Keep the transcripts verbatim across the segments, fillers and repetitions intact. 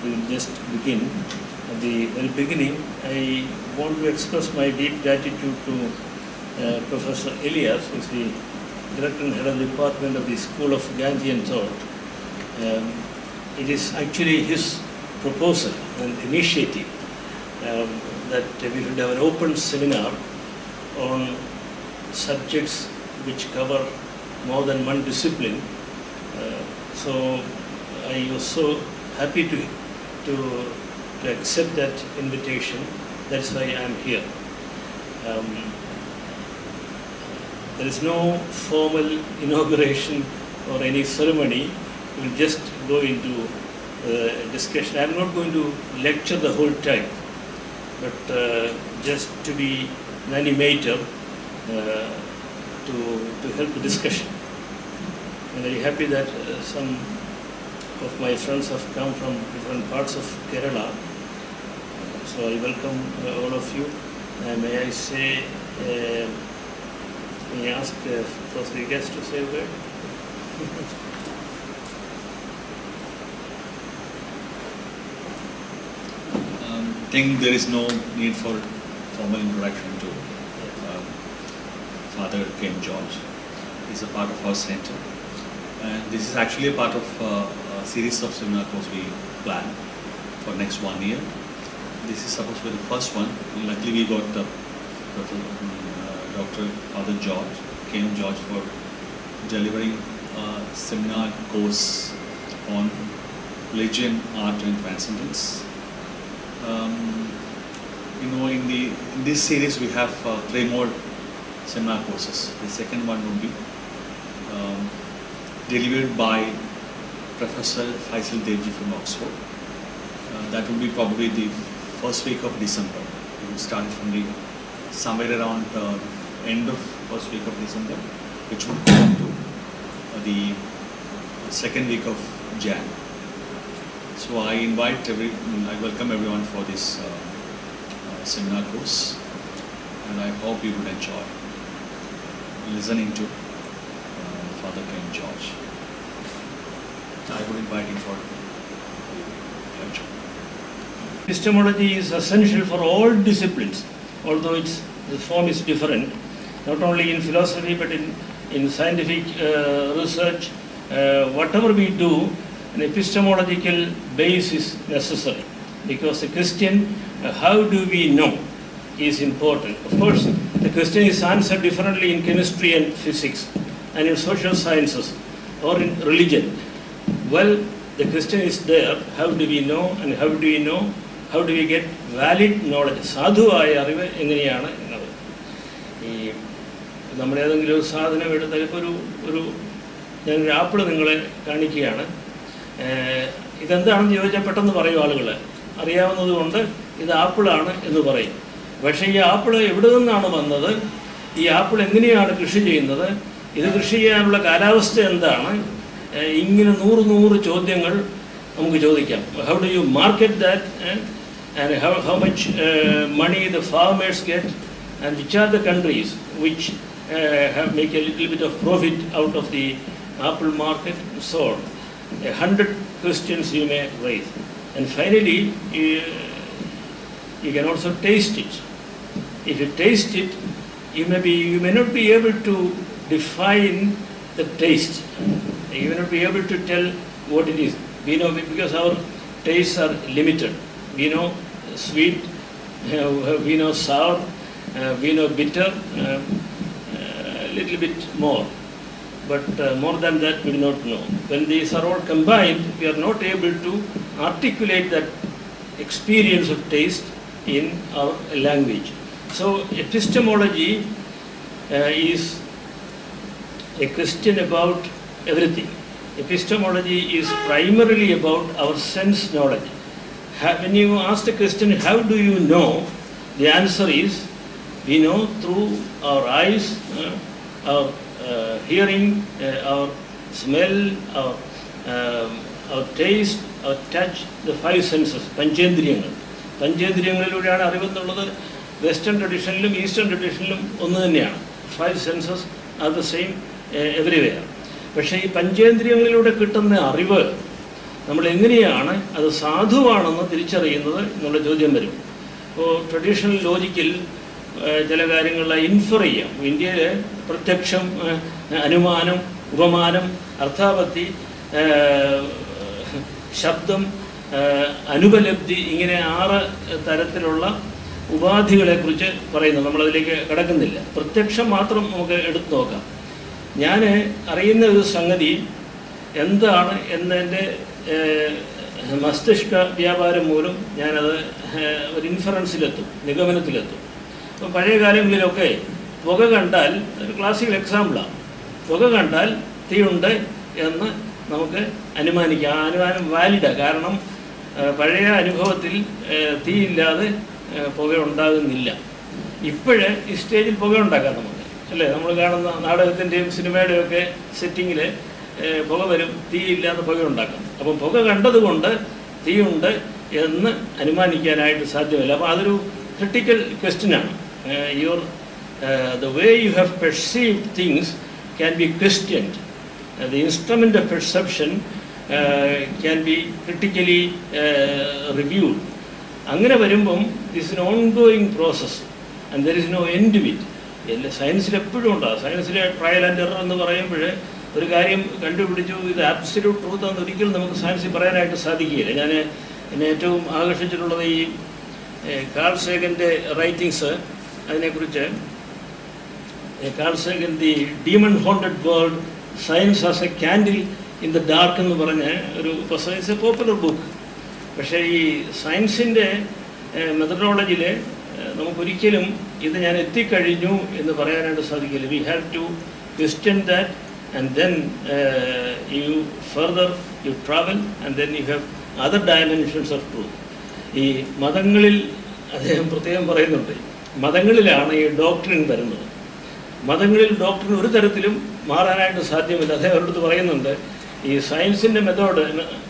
we will just begin. At the very beginning, I want to express my deep gratitude to uh, Professor Elias, who is the Director and Head of the Department of the School of Gandhian Thought. Um, it is actually his proposal and initiative um, that we should have an open seminar on subjects which cover more than one discipline. Uh, so I was so happy to, to, to accept that invitation. That's why I am here. Um, there is no formal inauguration or any ceremony. We'll just go into uh, discussion. I'm not going to lecture the whole time, but uh, just to be an animator uh, to, to help the discussion. I'm very happy that uh, some of my friends have come from different parts of Kerala. So I welcome uh, all of you. Uh, may I say, uh, may I ask uh, first the guest to say a word? um, I think there is no need for formal introduction to uh, Father King George. He's a part of our center. And this is actually a part of uh, a series of seminar courses we plan for next one year. This is supposed to be the first one. Luckily, we got uh, uh, Doctor Father George, King George, for delivering a seminar course on religion, art, and transcendence. Um, you know, in the in this series, we have uh, three more seminar courses. The second one will be um, delivered by Professor Faisal Devji from Oxford. Uh, that will be probably the first week of December. We will start from the somewhere around uh, end of first week of December, which will go up to uh, the second week of Jan. So I invite every, I welcome everyone for this uh, uh, seminar course, and I hope you would enjoy listening to uh, Father King George. I would invite you for the lecture. Epistemology is essential for all disciplines, although its the form is different, not only in philosophy but in, in scientific uh, research. Uh, whatever we do, an epistemological base is necessary, because a question, uh, how do we know, is important. Of course, the question is answered differently in chemistry and physics, and in social sciences, or in religion. Well, the question is there, how do we know, and how do we know, how do we get valid knowledge? Sadhuaya അറിവ് എങ്ങനെയാണ് എന്നത്. ഈ നമ്മുടെ ഏതെങ്കിലും ഒരു സാധനം എടുത്താൽ ഇപ്പോൾ ഒരു ഒരു ഞാനൊരു ആപ്പിൾ നിങ്ങളെ കാണിക്കുകയാണ്. ഇതെന്താണെന്ന് ചോദിച്ചാൽ പെട്ടെന്ന് പറയും ആളുകൾ, അറിയാവുന്നത് കൊണ്ട് ഇത് ആപ്പിളാണ് എന്ന് പറയും. പക്ഷേ ഈ ആപ്പിൾ എവിടെ നിന്നാണ് വന്നത്, ഈ ആപ്പിൾ എങ്ങനെയാണ് കൃഷി ചെയ്യുന്നത്, ഇത് കൃഷി ചെയ്യാനുള്ള കാലാവസ്ഥ എന്താണ്, ഇങ്ങനെ നൂറ് നൂറ് ചോദ്യങ്ങൾ നമുക്ക് ചോദിക്കാം. How do you market that, and how, how much uh, money the farmers get, and which are the countries which uh, have make a little bit of profit out of the apple market, and so on. A hundred questions you may raise, and finally you, you can also taste it. If you taste it, you may be you may not be able to define the taste. You may not be able to tell what it is. We know, because our tastes are limited. We know sweet, uh, we know sour, uh, we know bitter, a uh, uh, little bit more. But uh, more than that we do not know. When these are all combined, we are not able to articulate that experience of taste in our language. So epistemology uh, is a question about everything. Epistemology is primarily about our sense knowledge. When you ask the question, how do you know, the answer is, we know through our eyes, uh, our uh, hearing, uh, our smell, our, uh, our taste, our touch, the five senses, Panchendriyangal. Panchendriyangaliloodeyaanu അറിവെന്നുള്ളത് western ട്രഡീഷനിലും eastern ട്രഡീഷനിലും ഒന്ന് തന്നെയാണ്. Five senses are the same everywhere. പക്ഷേ ഈ പഞ്ചേന്ദ്രിയങ്ങളിലൂടെ കിട്ടുന്ന അറിവ് നമ്മൾ എങ്ങനെയാണ് അത് സാധുവാണെന്ന് തിരിച്ചറിയുന്നത് എന്നുള്ള ചോദ്യം വരും. ഇപ്പോൾ ട്രഡീഷണൽ ലോജിക്കിൽ ചില കാര്യങ്ങൾ ഇൻഫർ ചെയ്യാം. ഇന്ത്യയിൽ പ്രത്യക്ഷം, അനുമാനം, ഉപമാനം, അർത്ഥാപത്തി, ശബ്ദം, അനുപലബ്ധി, ഇങ്ങനെ ആറ് തരത്തിലുള്ള ഉപാധികളെക്കുറിച്ച് പറയുന്നു. നമ്മളതിലേക്ക് കടക്കുന്നില്ല. പ്രത്യക്ഷം മാത്രം നമുക്ക് എടുത്തു നോക്കാം. ഞാൻ അറിയുന്ന ഒരു സംഗതി എന്താണ് എന്നതിൻ്റെ മസ്തിഷ്ക വ്യാപാരം മൂലം ഞാനത് ഒരു ഇൻഫറൻസിലെത്തും, നിഗമനത്തിലെത്തും. ഇപ്പം പഴയ കാലങ്ങളിലൊക്കെ പുക കണ്ടാൽ, ഒരു ക്ലാസിക്കൽ എക്സാമ്പിളാണ്, പുക കണ്ടാൽ തീയുണ്ട് എന്ന് നമുക്ക് അനുമാനിക്കാം. ആ അനുമാനം വാലിഡാണ്. കാരണം പഴയ അനുഭവത്തിൽ തീയില്ലാതെ പുക ഉണ്ടാകുന്നില്ല. ഇപ്പോഴേ ഈ സ്റ്റേജിൽ പുക ഉണ്ടാക്കാം നമുക്ക്, അല്ലേ? നമ്മൾ കാണുന്ന നാടകത്തിൻ്റെയും സിനിമയുടെയും ഒക്കെ സെറ്റിങ്ങിൽ പുക വരും, തീയില്ലാതെ പുക ഉണ്ടാക്കാം. അപ്പം പുക കണ്ടതുകൊണ്ട് തീയുണ്ട് എന്ന് അനുമാനിക്കാനായിട്ട് സാധ്യമല്ല. അപ്പോൾ അതൊരു ക്രിട്ടിക്കൽ ക്വസ്റ്റ്യനാണ്. Your the way you have perceived things can be questioned. The instrument of perception can be critically reviewed. അങ്ങനെ വരുമ്പം this in ongoing process and there is no end to it. എല്ലാ സയൻസിൽ എപ്പോഴും ഉണ്ടാകും. സയൻസിലെ trial and error എന്ന് പറയുമ്പോൾ ഒരു കാര്യം കണ്ടുപിടിച്ചു, ഇത് ആബ്സല്യൂട്ട് ട്രൂത്ത് എന്ന് ഒരിക്കലും നമുക്ക് സയൻസിൽ പറയാനായിട്ട് സാധിക്കുകയില്ല. ഞാൻ എന്നെ ഏറ്റവും ആകർഷിച്ചിട്ടുള്ളത് ഈ കാൾ സേഗൻ്റെ റൈറ്റിങ്സ്. അതിനെക്കുറിച്ച് Carl Sagan the demon haunted world science as a candle in the dark എന്ന് പറഞ്ഞ ഒരു പുസ്തകം. It's a popular book. പക്ഷേ ഈ സയൻസിൻ്റെ മെത്തഡോളജിയിൽ നമുക്കൊരിക്കലും ഇത് ഞാൻ എത്തിക്കഴിഞ്ഞു എന്ന് പറയാനായിട്ട് സാധിക്കില്ല. We have to question that and then you further you travel and then you have other dimensions of truth. ഈ മതങ്ങളിൽ അദ്ദേഹം പ്രത്യേകം പറയുന്നുണ്ട്, മതങ്ങളിലാണ് ഈ ഡോക്ട്രിൻ വരുന്നത്. മതങ്ങളിൽ ഡോക്ട്രിൻ ഒരു തരത്തിലും മാറാനായിട്ട് സാധ്യമല്ല. അദ്ദേഹം അവരുടെ പറയുന്നുണ്ട്, ഈ സയൻസിൻ്റെ മെത്തേഡ്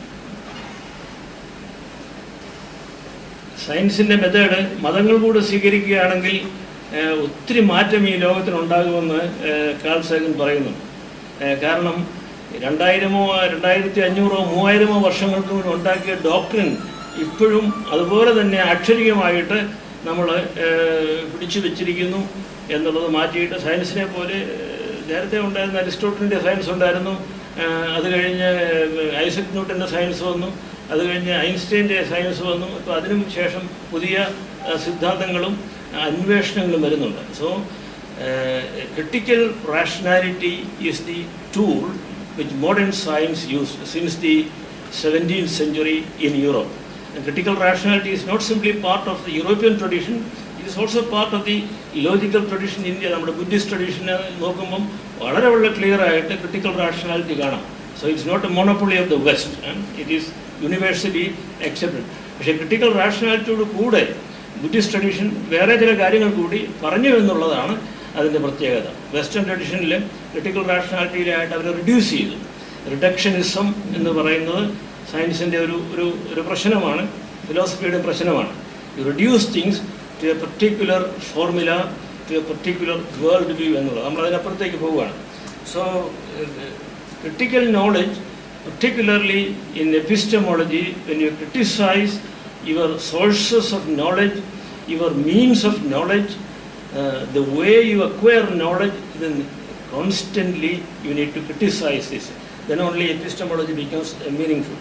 സയൻസിൻ്റെ മെത്തേഡ് മതങ്ങൾ കൂടെ സ്വീകരിക്കുകയാണെങ്കിൽ ഒത്തിരി മാറ്റം ഈ ലോകത്തിനുണ്ടാകുമെന്ന് കാൾ സേഗൻ പറയുന്നു. കാരണം രണ്ടായിരമോ രണ്ടായിരത്തി അഞ്ഞൂറോ മൂവായിരമോ വർഷങ്ങൾക്ക് മുമ്പ് ഉണ്ടാക്കിയ ഡോക്ട്രിൻ ഇപ്പോഴും അതുപോലെ തന്നെ അക്ഷരികമായിട്ട് നമ്മൾ പിടിച്ചു വെച്ചിരിക്കുന്നു എന്നുള്ളത് മാറ്റിയിട്ട് സയൻസിനെ പോലെ നേരത്തെ ഉണ്ടായിരുന്ന അരിസ്റ്റോട്ടലിൻ്റെ സയൻസ് ഉണ്ടായിരുന്നു. അത് കഴിഞ്ഞ് ഐസക് ന്യൂട്ടൻ്റെ സയൻസ് വന്നു. അത് കഴിഞ്ഞ് ഐൻസ്റ്റൈൻ്റെ സയൻസ് വന്നു. ഇപ്പോൾ അതിനു ശേഷം പുതിയ സിദ്ധാന്തങ്ങളും അന്വേഷണങ്ങളും വരുന്നുണ്ട്. So critical rationality is the tool which modern science use since the seventeenth century in Europe. And critical rationality is not simply part of the European tradition, it is also part of the logical tradition in India. നമ്മുടെ Buddhist ട്രഡീഷനെ നോക്കുമ്പം വളരെ വളരെ clear ആയിട്ട് critical rationality കാണാം. So it's not a monopoly of the west, it is universally accepted. പക്ഷേ critical റാഷണാലിറ്റിയോട് കൂടെ ബുദ്ധിസ്റ്റ് ട്രഡീഷൻ വേറെ ചില കാര്യങ്ങൾ കൂടി പറഞ്ഞു എന്നുള്ളതാണ് അതിൻ്റെ പ്രത്യേകത. വെസ്റ്റേൺ ട്രഡീഷനിൽ ക്രിട്ടിക്കൽ റാഷണാലിറ്റിയിലായിട്ട് അവർ റിഡ്യൂസ് ചെയ്തു. റിഡക്ഷനിസം എന്ന് പറയുന്നത് സയൻസിൻ്റെ ഒരു ഒരു ഒരു പ്രശ്നമാണ്, ഫിലോസഫിയുടെ പ്രശ്നമാണ്. You reduce things to a particular formula, to a particular world view എന്നുള്ളത്. നമ്മൾ അതിനപ്പുറത്തേക്ക് പോവുകയാണ്. So critical knowledge, particularly in epistemology, when you criticize your sources of knowledge, your means of knowledge, uh, the way you acquire knowledge, then constantly you need to criticize this. Then only epistemology becomes uh, meaningful.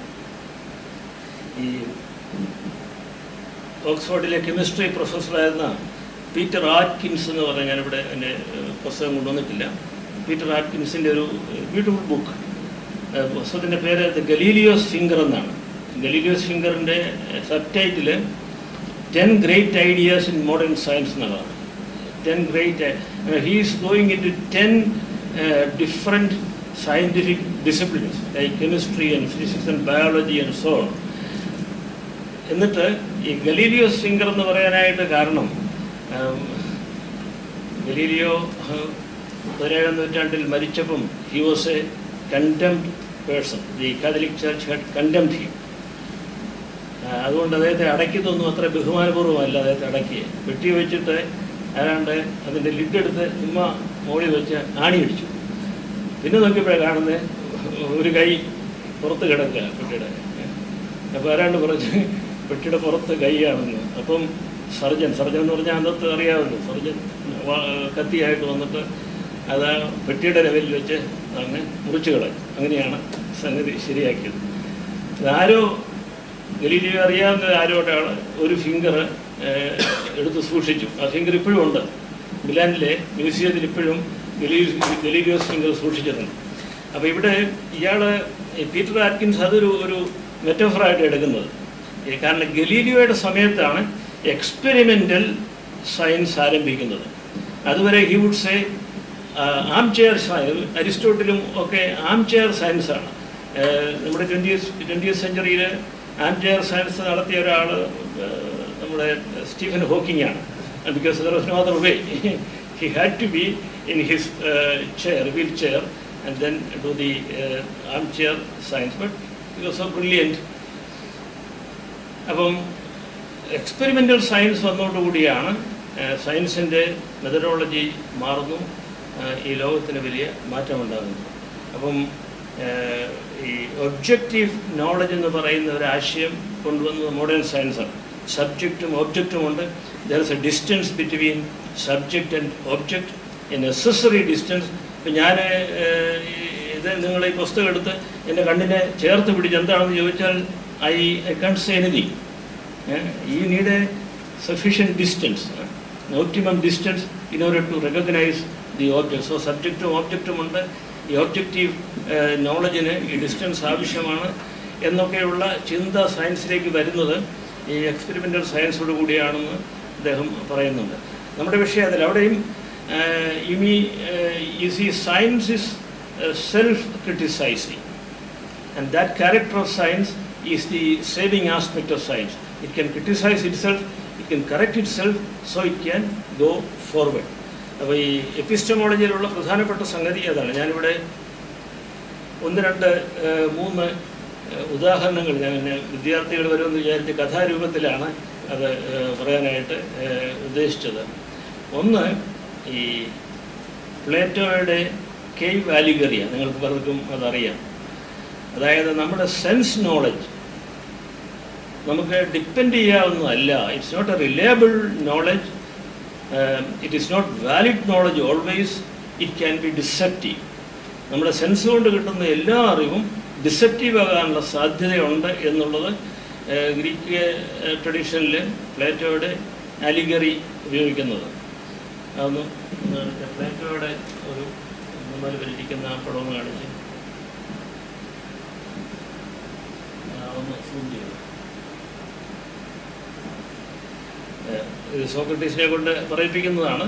ഈ ഓക്സ്ഫോർഡിലെ chemistry പ്രൊഫസറായിരുന്ന Peter Atkins എന്ന് പറഞ്ഞാൽ, ഞാനിവിടെ എൻ്റെ പുസ്തകം കൊണ്ടുവന്നിട്ടില്ല, Peter ആറ്റ്കിൻസിൻ്റെ ഒരു ബ്യൂട്ടിഫുൾ ബുക്ക്, പുസ്തകത്തിൻ്റെ പേര് ദ ഗലീലിയോസ് ഫിംഗർ എന്നാണ്. ഗലീലിയോസ് ഫിംഗറിൻ്റെ subtitle ten great ideas in modern science എന്നുള്ളതാണ്. Ten great he is going into ten different scientific disciplines like chemistry and physics and biology and so on. എന്നിട്ട് ഈ ഗലീലിയോസ് finger എന്ന് പറയാനായിട്ട് കാരണം, Galileo പതിനേഴാം നൂറ്റാണ്ടിൽ മരിച്ചപ്പം he was a condemned person. The Catholic church had condemned him. അതുകൊണ്ട് അദ്ദേഹത്തെ അടയ്ക്കുന്നതൊന്നും അത്ര ബഹുമാനപൂർവ്വമല്ല. അദ്ദേഹത്തെ അടക്കി വെട്ടി വെച്ചിട്ട് ആരാണ്ട് അതിൻ്റെ ലിഡെടുത്ത് ചുമ്മാ മോളി വെച്ച് ആണിയടിച്ചു. പിന്നെ നോക്കിയപ്പോഴേ കാണുന്നത് ഒരു കൈ പുറത്ത് കിടക്കുക കുട്ടിയുടെ. അപ്പോൾ ആരാണ്ട് പറഞ്ഞ് പെട്ടിയുടെ പുറത്ത് കൈയാണെന്ന്. അപ്പം സർജൻ സർജൻ എന്ന് പറഞ്ഞാൽ അന്നത്തെ അറിയാമല്ലോ, സർജൻ കത്തിയായിട്ട് വന്നിട്ട് അത് ആ പെട്ടിയുടെ ലെവലിൽ വെച്ച് അങ്ങ് മുറിച്ചു കളയും. അങ്ങനെയാണ് സംഗതി ശരിയാക്കിയത്. ആരോ ഗലീലിയോ അറിയാവുന്ന ആരോടാണ് ഒരു ഫിംഗർ എടുത്ത് സൂക്ഷിച്ചു. ആ ഫിംഗർ ഇപ്പോഴും ഉണ്ട്, മിലാനിലെ മ്യൂസിയത്തിൽ ഇപ്പോഴും ഗലീ ഗലീലിയോസ് ഫിംഗർ സൂക്ഷിച്ചിട്ടുണ്ട്. അപ്പോൾ ഇവിടെ ഇയാൾ പീറ്റർ ആറ്റ്കിൻസ് അതൊരു ഒരു മെറ്റഫറായിട്ട് എടുക്കുന്നത്. കാരണം ഗലീലിയോയുടെ സമയത്താണ് എക്സ്പെരിമെൻ്റൽ സയൻസ് ആരംഭിക്കുന്നത്. അതുവരെ he would say armchair science, അരിസ്റ്റോട്ടിലും ഒക്കെ ആം ചെയർ സയൻസാണ്. നമ്മുടെ ട്വൻറ്റി ട്വൻറ്റിയത്ത് സെഞ്ച്വറിയിൽ ആം ചെയർ സയൻസ് നടത്തിയ ഒരാൾ നമ്മുടെ സ്റ്റീഫൻ ഹോക്കിംഗ് ആണ്. Because there was no other way, he had to be in his chair, wheelchair, and then do the armchair science. But he was so brilliant. അപ്പം experimental science വന്നതോടുകൂടിയാണ് സയൻസിൻ്റെ methodology മാറുന്നു, ഈ ലോകത്തിന് വലിയ മാറ്റമുണ്ടാകുന്നു. അപ്പം ഈ ഒബ്ജക്റ്റീവ് നോളജ് എന്ന് പറയുന്ന ഒരു ആശയം കൊണ്ടുവന്നത് മോഡേൺ സയൻസാണ്. സബ്ജക്റ്റും ഒബ്ജക്റ്റും ഉണ്ട്. There is a distance between subject and object, a necessary distance. ഇപ്പം ഞാൻ ഇത് നിങ്ങൾ ഈ പുസ്തകം എടുത്ത് എൻ്റെ കണ്ണിനെ ചേർത്ത് പിടിച്ച് എന്താണെന്ന് ചോദിച്ചാൽ I I can't say anything. You need a sufficient distance, optimum distance in order to recognise the object. So സബ്ജക്റ്റും ഒബ്ജക്റ്റും ഉണ്ട്. ഈ ഒബ്ജക്റ്റീവ് നോളജിന് ഈ ഡിസ്റ്റൻസ് ആവശ്യമാണ് എന്നൊക്കെയുള്ള ചിന്ത സയൻസിലേക്ക് വരുന്നത് ഈ എക്സ്പെരിമെൻ്റൽ സയൻസോട് കൂടിയാണെന്ന് അദ്ദേഹം പറയുന്നുണ്ട്. നമ്മുടെ വിഷയത്തിൽ അവിടെയും you me you see science is self criticising, and that character of science is the saving aspect of science. It can criticise itself, it can correct itself, so it can go forward. അപ്പോൾ ഈ എപ്പിസ്റ്റമോളജിയിലുള്ള പ്രധാനപ്പെട്ട സംഗതി അതാണ്. ഞാനിവിടെ ഒന്ന് രണ്ട് മൂന്ന് ഉദാഹരണങ്ങൾ ഞാൻ വിദ്യാർത്ഥികൾ വരുമെന്ന് വിചാരിച്ച് കഥാരൂപത്തിലാണ് അത് പറയാനായിട്ട് ഉദ്ദേശിച്ചത്. ഒന്ന്, ഈ പ്ലേറ്റോയുടെ കേവ് ആലിഗറിയ, നിങ്ങൾക്ക് പലർക്കും അതറിയാം. അതായത് നമ്മുടെ സെൻസ് നോളജ് നമുക്ക് ഡിപ്പെൻഡ് ചെയ്യാവുന്നതല്ല. It's not a reliable knowledge. It is not valid knowledge always. It can be deceptive. നമ്മുടെ സെൻസ് കൊണ്ട് കിട്ടുന്ന എല്ലാ അറിവും ഡിസെപ്റ്റീവ് ആകാനുള്ള സാധ്യതയുണ്ട് എന്നുള്ളത് ഗ്രീക്ക് ട്രഡീഷനിൽ പ്ലേറ്റോയുടെ ആലിഗറി ഉപയോഗിക്കുന്നത്. അതൊന്ന് പ്ലേറ്റോയുടെ ഒരു നമ്മൾ വലിയിരിക്കുന്ന ആ പടം കാണിച്ച് ഒന്ന് സൂം ചെയ്തു. ഇത് സോക്രട്ടീസിനെ കൊണ്ട് പറയിപ്പിക്കുന്നതാണ്.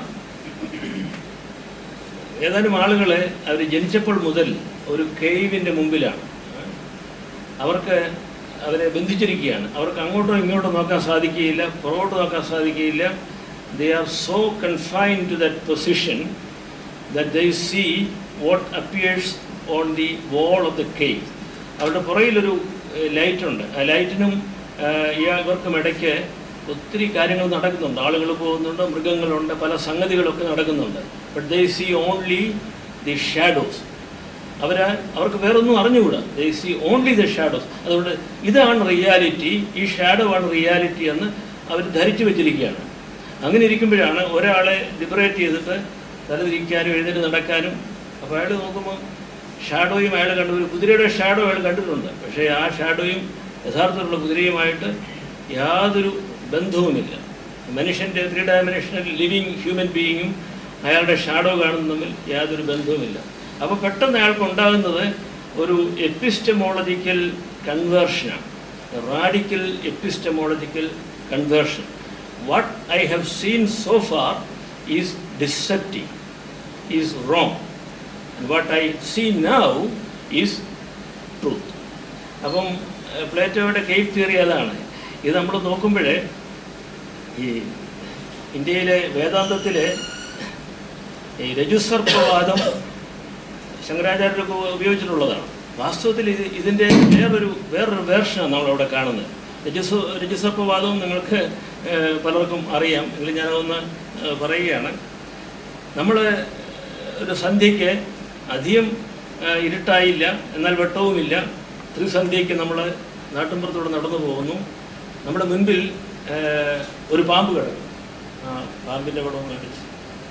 ഏതാനും ആളുകളെ അവർ ജനിച്ചപ്പോൾ മുതൽ ഒരു കേവിൻ്റെ മുമ്പിലാണ്. അവർക്ക് അവരെ ബന്ധിച്ചിരിക്കുകയാണ്. അവർക്ക് അങ്ങോട്ടോ ഇങ്ങോട്ടോ നോക്കാൻ സാധിക്കുകയില്ല, പുറകോട്ട് നോക്കാൻ സാധിക്കുകയില്ല. They are so confined to that position that they see what appears on the wall of the cave. അവരുടെ പുറകിലൊരു ലൈറ്റുണ്ട്. ആ ലൈറ്റിനും ഇവർക്കും ഇടയ്ക്ക് ഒത്തിരി കാര്യങ്ങൾ നടക്കുന്നുണ്ട്. ആളുകൾ പോകുന്നുണ്ട്, മൃഗങ്ങളുണ്ട്, പല സംഗതികളൊക്കെ നടക്കുന്നുണ്ട്. But they see only the shadows. അവർ അവർക്ക് വേറൊന്നും അറിഞ്ഞുകൂടാ. They see only the shadows. അതുകൊണ്ട് ഇതാണ് റിയാലിറ്റി, ഈ ഷാഡോ ആണ് റിയാലിറ്റി എന്ന് അവർ ധരിച്ചു വെച്ചിരിക്കുകയാണ്. അങ്ങനെ ഇരിക്കുമ്പോഴാണ് ഒരാളെ ലിബറേറ്റ് ചെയ്തിട്ട് തലതിരിക്കാനും എഴുന്നേറ്റ് നടക്കാനും. അപ്പോൾ അയാൾ നോക്കുമ്പോൾ ഷാഡോയും അയാൾ കണ്ടു. ഒരു കുതിരയുടെ ഷാഡോ അയാൾ കണ്ടിട്ടുണ്ട്. പക്ഷേ ആ ഷാഡോയും യഥാർത്ഥത്തിലുള്ള കുതിരയുമായിട്ട് യാതൊരു ബന്ധവുമില്ല. മനുഷ്യൻ്റെ ത്രീ ഡയമെൻഷണൽ ലിവിങ് ഹ്യൂമൻ ബീയിങ്ങും അയാളുടെ ഷാഡോ കാണുന്ന തമ്മിൽ യാതൊരു ബന്ധവുമില്ല. അപ്പോൾ പെട്ടെന്ന് അയാൾക്ക് ഉണ്ടാകുന്നത് ഒരു എപ്പിസ്റ്റമോളജിക്കൽ കൺവേർഷനാണ്, radical epistemological conversion. What I have seen so far is deceptive, is wrong. And what I see now is truth. അപ്പം പ്ലേറ്റോയുടെ കേവ് തിയറി അതാണ്. ഇത് നമ്മൾ നോക്കുമ്പോഴേ ഈ ഇന്ത്യയിലെ വേദാന്തത്തിലെ ഈ രജുസർപ്പവാദം ശങ്കരാചാര്യരൊക്കെ ഉപയോഗിച്ചിട്ടുള്ളതാണ്. വാസ്തവത്തിൽ ഇത് ഇതിൻ്റെ വേറൊരു വേറൊരു വേർഷനാണ് നമ്മളവിടെ കാണുന്നത്. രജുസ രജുസർപ്പവാദവും നിങ്ങൾക്ക് പലർക്കും അറിയാം. എങ്കിലും ഞാനതൊന്ന് പറയുകയാണ്. നമ്മൾ ഒരു സന്ധ്യയ്ക്ക് അധികം ഇരുട്ടായില്ല, എന്നാൽ വെട്ടവുമില്ല. ത്രിസന്ധ്യയ്ക്ക് നമ്മൾ നാട്ടിൻപുറത്തൂടെ നടന്നു പോകുന്നു. നമ്മുടെ മുൻപിൽ ഒരു പാമ്പ് കിടക്കും. ആ പാമ്പിൻ്റെ പടം കാണിച്ച്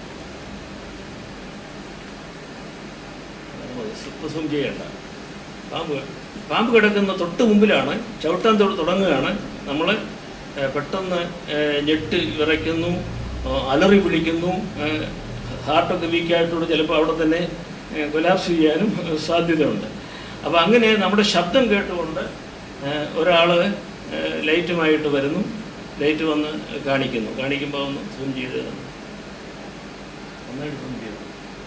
സൂം ചെയ്യണ്ട. പാമ്പ് പാമ്പ് കിടക്കുന്ന തൊട്ട് മുമ്പിലാണ്, ചവിട്ടാൻ തുടങ്ങുകയാണ്. നമ്മൾ പെട്ടെന്ന് ഞെട്ട് വിറയ്ക്കുന്നു, അലറി വിളിക്കുന്നു. ഹാർട്ടൊക്കെ വീക്കായിട്ടോട് ചിലപ്പോൾ അവിടെ തന്നെ കൊലാപ്സ് ചെയ്യാനും സാധ്യതയുണ്ട്. അപ്പോൾ അങ്ങനെ നമ്മുടെ ശബ്ദം കേട്ടുകൊണ്ട് ഒരാൾ ലൈറ്റുമായിട്ട് വരുന്നു. ലൈറ്റ് വന്ന് കാണിക്കുന്നു. കാണിക്കുമ്പോൾ ഒന്ന് സൂം ചെയ്ത് നന്നായിട്ട് സൂം ചെയ്തു.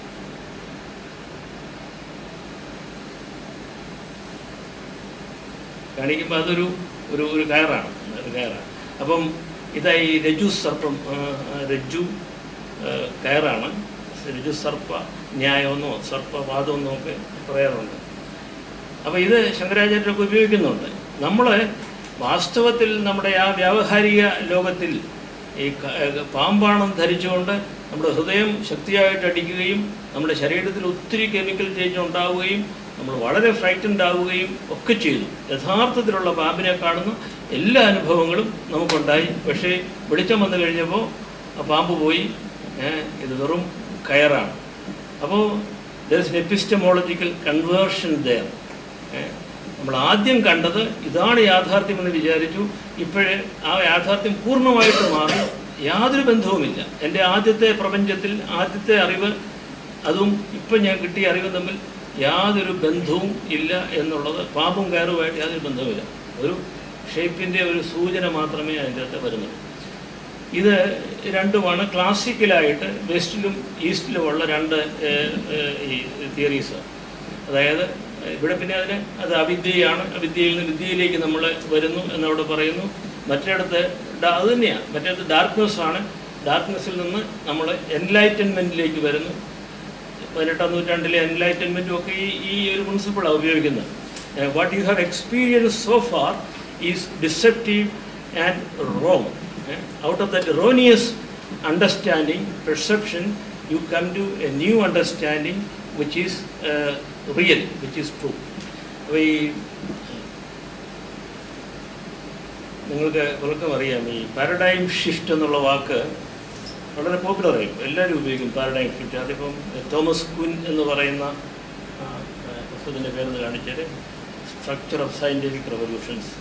കാണിക്കുമ്പോൾ അതൊരു ഒരു ഒരു കയറാണ്, ഒരു കയറാണ്. അപ്പം ഇതാ ഈ രജ്ജു സർപ്പം, രജ്ജു കയറാണ്. രജ്ജു സർപ്പ ന്യായമെന്നോ സർപ്പവാദമെന്നോ ഒക്കെ പറയാറുണ്ട്. അപ്പോൾ ഇത് ശങ്കരാചാര്യരൊക്കെ ഉപയോഗിക്കുന്നുണ്ട്. നമ്മൾ വാസ്തവത്തിൽ നമ്മുടെ ആ വ്യാവഹാരിക ലോകത്തിൽ ഈ പാമ്പാണെന്ന് ധരിച്ചുകൊണ്ട് നമ്മുടെ ഹൃദയം ശക്തിയായിട്ട് അടിക്കുകയും നമ്മുടെ ശരീരത്തിൽ ഒത്തിരി കെമിക്കൽ ചേഞ്ച് ഉണ്ടാവുകയും നമ്മൾ വളരെ ഫ്രൈറ്റൻഡ് ആവുകയും ഒക്കെ ചെയ്തു. യഥാർത്ഥത്തിലുള്ള പാമ്പിനെ കാണുന്ന എല്ലാ അനുഭവങ്ങളും നമുക്കുണ്ടായി. പക്ഷേ വെളിച്ചം വന്നു കഴിഞ്ഞപ്പോൾ ആ പാമ്പ് പോയി, ഇത് വെറും കയറാണ്. അപ്പോൾ there is an epistemological conversion there. നമ്മൾ ആദ്യം കണ്ടത് ഇതാണ് യാഥാർത്ഥ്യമെന്ന് വിചാരിച്ചു. ഇപ്പോഴേ ആ യാഥാർത്ഥ്യം പൂർണ്ണമായിട്ട് മാറി, യാതൊരു ബന്ധവുമില്ല. എൻ്റെ ആദ്യത്തെ പ്രപഞ്ചത്തിൽ ആദ്യത്തെ അറിവ് അതും ഇപ്പം ഞാൻ കിട്ടിയ അറിവ് തമ്മിൽ യാതൊരു ബന്ധവും ഇല്ല എന്നുള്ളത് പാമ്പും കയറുമായിട്ട് യാതൊരു ബന്ധവുമില്ല. ഒരു ഷേപ്പിൻ്റെ ഒരു സൂചന മാത്രമേ അതിൻ്റെ അകത്ത് വരുന്നുള്ളൂ. ഇത് രണ്ടുമാണ് ക്ലാസിക്കലായിട്ട് വെസ്റ്റിലും ഈസ്റ്റിലുമുള്ള രണ്ട് ഈ തിയറീസ്. അതായത് ഇവിടെ പിന്നെ അതിന് അത് അവിദ്യയാണ്, അവിദ്യയിൽ നിന്ന് വിദ്യയിലേക്ക് നമ്മൾ വരുന്നു എന്നവിടെ പറയുന്നു. മറ്റിടത്ത് അത് തന്നെയാണ്, മറ്റിടത്ത് ഡാർക്ക്നെസ്സാണ്. ഡാർക്ക്നെസ്സിൽ നിന്ന് നമ്മൾ എൻലൈറ്റൻമെൻറ്റിലേക്ക് വരുന്നു. പതിനെട്ടാം നൂറ്റാണ്ടിലെ എൻലൈറ്റൻമെൻറ്റും ഒക്കെ ഈ ഈ ഒരു പ്രിൻസിപ്പിളാണ് ഉപയോഗിക്കുന്നത്. What you have experience so far is deceptive and wrong. Out of that erroneous understanding, perception, you come to a new understanding which is uh, real, which is true. അപ്പോൾ ഈ നിങ്ങൾക്ക് പലർക്കും അറിയാം, ഈ പാരഡൈം ഷിഫ്റ്റ് എന്നുള്ള വാക്ക് വളരെ പോപ്പുലറായി, എല്ലാവരും ഉപയോഗിക്കും പാരഡൈം ഷിഫ്റ്റ്. അതിപ്പം തോമസ് കുൻ എന്ന് പറയുന്ന പുസ്തകത്തിൻ്റെ പേരെന്ന് കാണിച്ചാൽ സ്ട്രക്ചർ ഓഫ് സയൻറ്റിഫിക് റെവല്യൂഷൻസ്.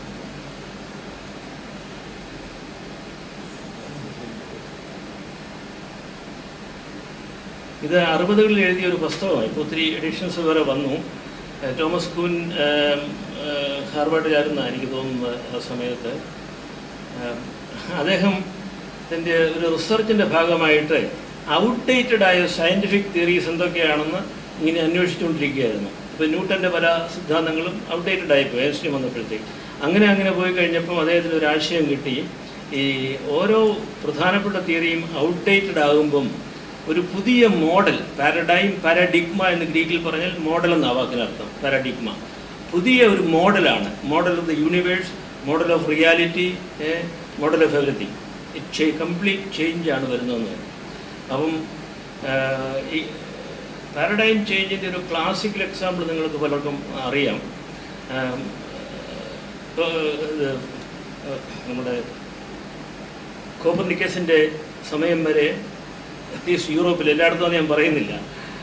ഇത് അറുപതുകളിൽ എഴുതിയ ഒരു പുസ്തകമാണ്. ഇപ്പോൾ ഒത്തിരി എഡിഷൻസ് വരെ വന്നു. തോമസ് കുൻ ഹാർവാർഡിലായിരുന്നാണ് എനിക്ക് തോന്നുന്നത് ആ സമയത്ത്. അദ്ദേഹം ഇതിൻ്റെ ഒരു റിസർച്ചിൻ്റെ ഭാഗമായിട്ട് ഔട്ട്ഡേറ്റഡ് ആയ സയൻറ്റിഫിക് തിയറീസ് എന്തൊക്കെയാണെന്ന് ഇങ്ങനെ അന്വേഷിച്ചുകൊണ്ടിരിക്കുകയായിരുന്നു. ഇപ്പോൾ ന്യൂട്ടൻ്റെ പല സിദ്ധാന്തങ്ങളും ഔട്ട്ഡേറ്റഡ് ആയിപ്പോയി ഐൻസ്റ്റീൻ വന്നപ്പോഴത്തേക്ക്. അങ്ങനെ അങ്ങനെ പോയി കഴിഞ്ഞപ്പം അദ്ദേഹത്തിന് ഒരു ആശയം കിട്ടി. ഈ ഓരോ പ്രധാനപ്പെട്ട തിയറിയും ഔട്ട്ഡേറ്റഡ് ആകുമ്പം ഒരു പുതിയ മോഡൽ, പാരഡൈം, പാരഡിഗ്മ എന്ന് ഗ്രീക്കിൽ പറഞ്ഞാൽ മോഡൽ എന്ന വാക്കിനർത്ഥം. പാരഡിഗ്മ പുതിയ ഒരു മോഡലാണ്. Model of the universe, model of reality, model of everything. It complete ചേഞ്ചാണ് വരുന്നതെന്ന്. അപ്പം ഈ പാരഡൈം ചേഞ്ചിൻ്റെ ഒരു ക്ലാസിക്കൽ എക്സാമ്പിൾ നിങ്ങൾക്ക് പലർക്കും അറിയാം. നമ്മുടെ കോപ്പർനിക്കസിൻ്റെ സമയം വരെ അറ്റ്ലീസ്റ്റ് യൂറോപ്പിൽ, എല്ലായിടത്തും ഞാൻ പറയുന്നില്ല,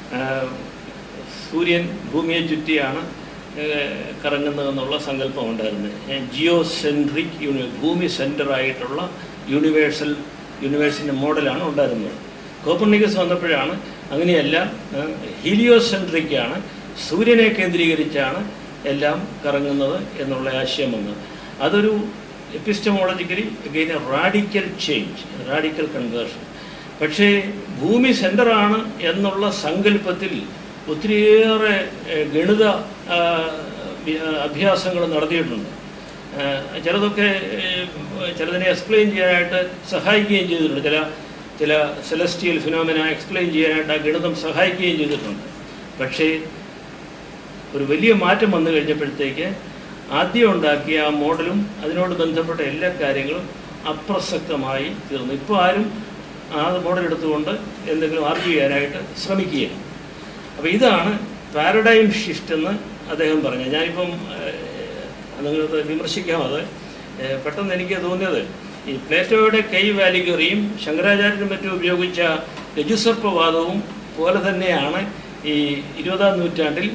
സൂര്യൻ ഭൂമിയെ ചുറ്റിയാണ് കറങ്ങുന്നതെന്നുള്ള സങ്കല്പം ഉണ്ടായിരുന്നത്. ജിയോ സെൻട്രിക് യൂണി ഭൂമി സെൻറ്ററായിട്ടുള്ള യൂണിവേഴ്സൽ യൂണിവേഴ്സിൻ്റെ മോഡലാണ് ഉണ്ടായിരുന്നത്. കോപ്പർനിക്കസ് വന്നപ്പോഴാണ് അങ്ങനെയല്ല, ഹീലിയോസെൻട്രിക്കാണ്, സൂര്യനെ കേന്ദ്രീകരിച്ചാണ് എല്ലാം കറങ്ങുന്നത് എന്നുള്ള ആശയം വന്നത്. അതൊരു epistemologically again a radical change, radical conversion. പക്ഷേ ഭൂമി സെൻറ്ററാണ് എന്നുള്ള സങ്കല്പത്തിൽ ഒത്തിരിയേറെ ഗണിത അഭ്യാസങ്ങൾ നടത്തിയിട്ടുണ്ട്. ചിലതൊക്കെ ചിലതിനെ എക്സ്പ്ലെയിൻ ചെയ്യാനായിട്ട് സഹായിക്കുകയും ചെയ്തിട്ടുണ്ട്. ചില ചില സെലസ്റ്റിയൽ ഫിനോമിന എക്സ്പ്ലെയിൻ ചെയ്യാനായിട്ട് ആ ഗണിതം സഹായിക്കുകയും ചെയ്തിട്ടുണ്ട്. പക്ഷേ ഒരു വലിയ മാറ്റം വന്നു കഴിഞ്ഞപ്പോഴത്തേക്ക് ആദ്യം ഉണ്ടാക്കിയ ആ മോഡലും അതിനോട് ബന്ധപ്പെട്ട എല്ലാ കാര്യങ്ങളും അപ്രസക്തമായി തീർന്നു. ഇപ്പോൾ ആരും ആ മോഡൽ എടുത്തുകൊണ്ട് എന്തെങ്കിലും ആർഗ്യൂ ചെയ്യാനായിട്ട് ശ്രമിക്കുകയാണ്. അപ്പോൾ ഇതാണ് പാരഡൈം ഷിഫ്റ്റ് എന്ന് അദ്ദേഹം പറഞ്ഞത്. ഞാനിപ്പം നിങ്ങൾക്ക് വിമർശിക്കാം. അത് പെട്ടെന്ന് എനിക്ക് തോന്നിയത് ഈ പ്ലേറ്റോയുടെ കൈവാലിഗറിയും ശങ്കരാചാര്യനും മറ്റും ഉപയോഗിച്ച രജുസർപ്പവാദവും പോലെ തന്നെയാണ് ഈ ഇരുപതാം നൂറ്റാണ്ടിൽ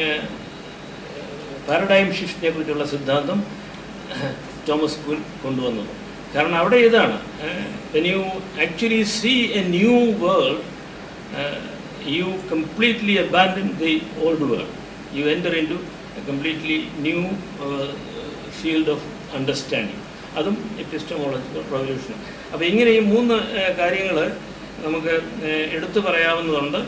പാരഡൈം ഷിഫ്റ്റിനെ കുറിച്ചുള്ള സിദ്ധാന്തം തോമസ് കുൻ കൊണ്ടുവന്നത്. കാരണം അവിടെ ഇതാണ്, when you actually see a new world, uh, you completely abandon the old world. You enter into a completely new uh, field of understanding. അതും എപ്പിസ്റ്റമോളജിക്കൽ റവല്യൂഷൻ. അപ്പോൾ ഇങ്ങനെ ഈ മൂന്ന് കാര്യങ്ങൾ നമുക്ക് എടുത്തു പറയാവുന്നതുണ്ട്.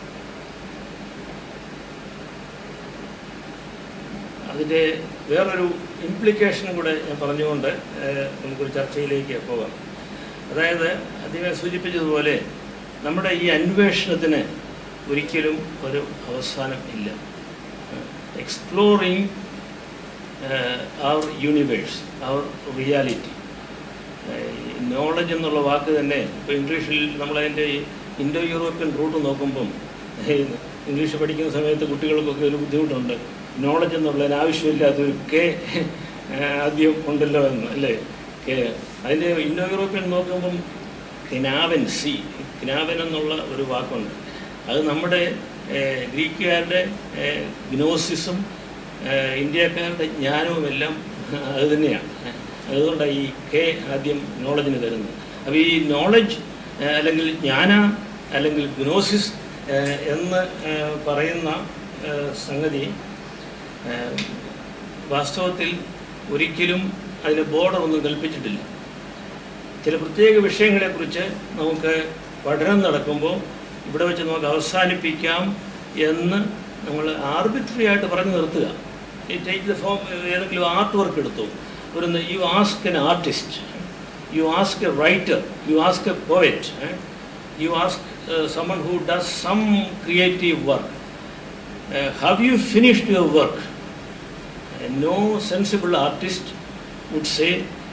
അതിൻ്റെ വേറൊരു ഇംപ്ലിക്കേഷനും കൂടെ ഞാൻ പറഞ്ഞുകൊണ്ട് നമുക്കൊരു ചർച്ചയിലേക്ക് പോകാം. അതായത് ആദ്യമേ സൂചിപ്പിച്ചതുപോലെ നമ്മുടെ ഈ അന്വേഷണത്തിന് ഒരിക്കലും ഒരു അവസാനം ഇല്ല. Exploring our universe, our reality. Knowledge എന്നുള്ള വാക്ക് തന്നെ ഇപ്പോൾ ഇംഗ്ലീഷിൽ നമ്മളതിൻ്റെ ഇൻഡോ യൂറോപ്യൻ റൂട്ട് നോക്കുമ്പം ഇംഗ്ലീഷ് പഠിക്കുന്ന സമയത്ത് കുട്ടികൾക്കൊക്കെ ഒരു ബുദ്ധിമുട്ടുണ്ട്. നോളജ് എന്നുള്ളതിന് ആവശ്യമില്ലാത്തൊരു കെ ആദ്യം ഉണ്ടല്ലോ എന്ന് അല്ലേ, കെ. അതിൻ്റെ ഇൻഡോ യൂറോപ്യൻ നോക്കുമ്പം കിനാവൻ, സി കിനാവൻ എന്നുള്ള ഒരു വാക്കുണ്ട്. അത് നമ്മുടെ ഗ്രീക്കുകാരുടെ ഗ്നോസിസും ഇന്ത്യക്കാരുടെ ജ്ഞാനവും എല്ലാം അത് തന്നെയാണ്. അതുകൊണ്ടാണ് ഈ കെ ആദ്യം നോളജിന് തരുന്നത്. അപ്പോൾ ഈ നോളജ് അല്ലെങ്കിൽ ജ്ഞാന അല്ലെങ്കിൽ ഗ്നോസിസ് എന്ന് പറയുന്ന സംഗതി വാസ്തവത്തിൽ ഒരിക്കലും അതിന് ബോർഡർ ഒന്നും കൽപ്പിച്ചിട്ടില്ല. ചില പ്രത്യേക വിഷയങ്ങളെക്കുറിച്ച് നമുക്ക് പഠനം നടക്കുമ്പോൾ ഇവിടെ വെച്ച് നമുക്ക് അവസാനിപ്പിക്കാം എന്ന് നമ്മൾ ആർബിട്രറി ആയിട്ട് പറഞ്ഞു നിർത്തുക. ഈ ടേക്ക് ദ ഫോം, ഏതെങ്കിലും ആർട്ട് വർക്ക് എടുത്തു, ഒരു you ask an artist, you ask a writer, you ask a poet, you ask someone who does some creative work, uh, have you finished your work? Uh, no sensible artist would say,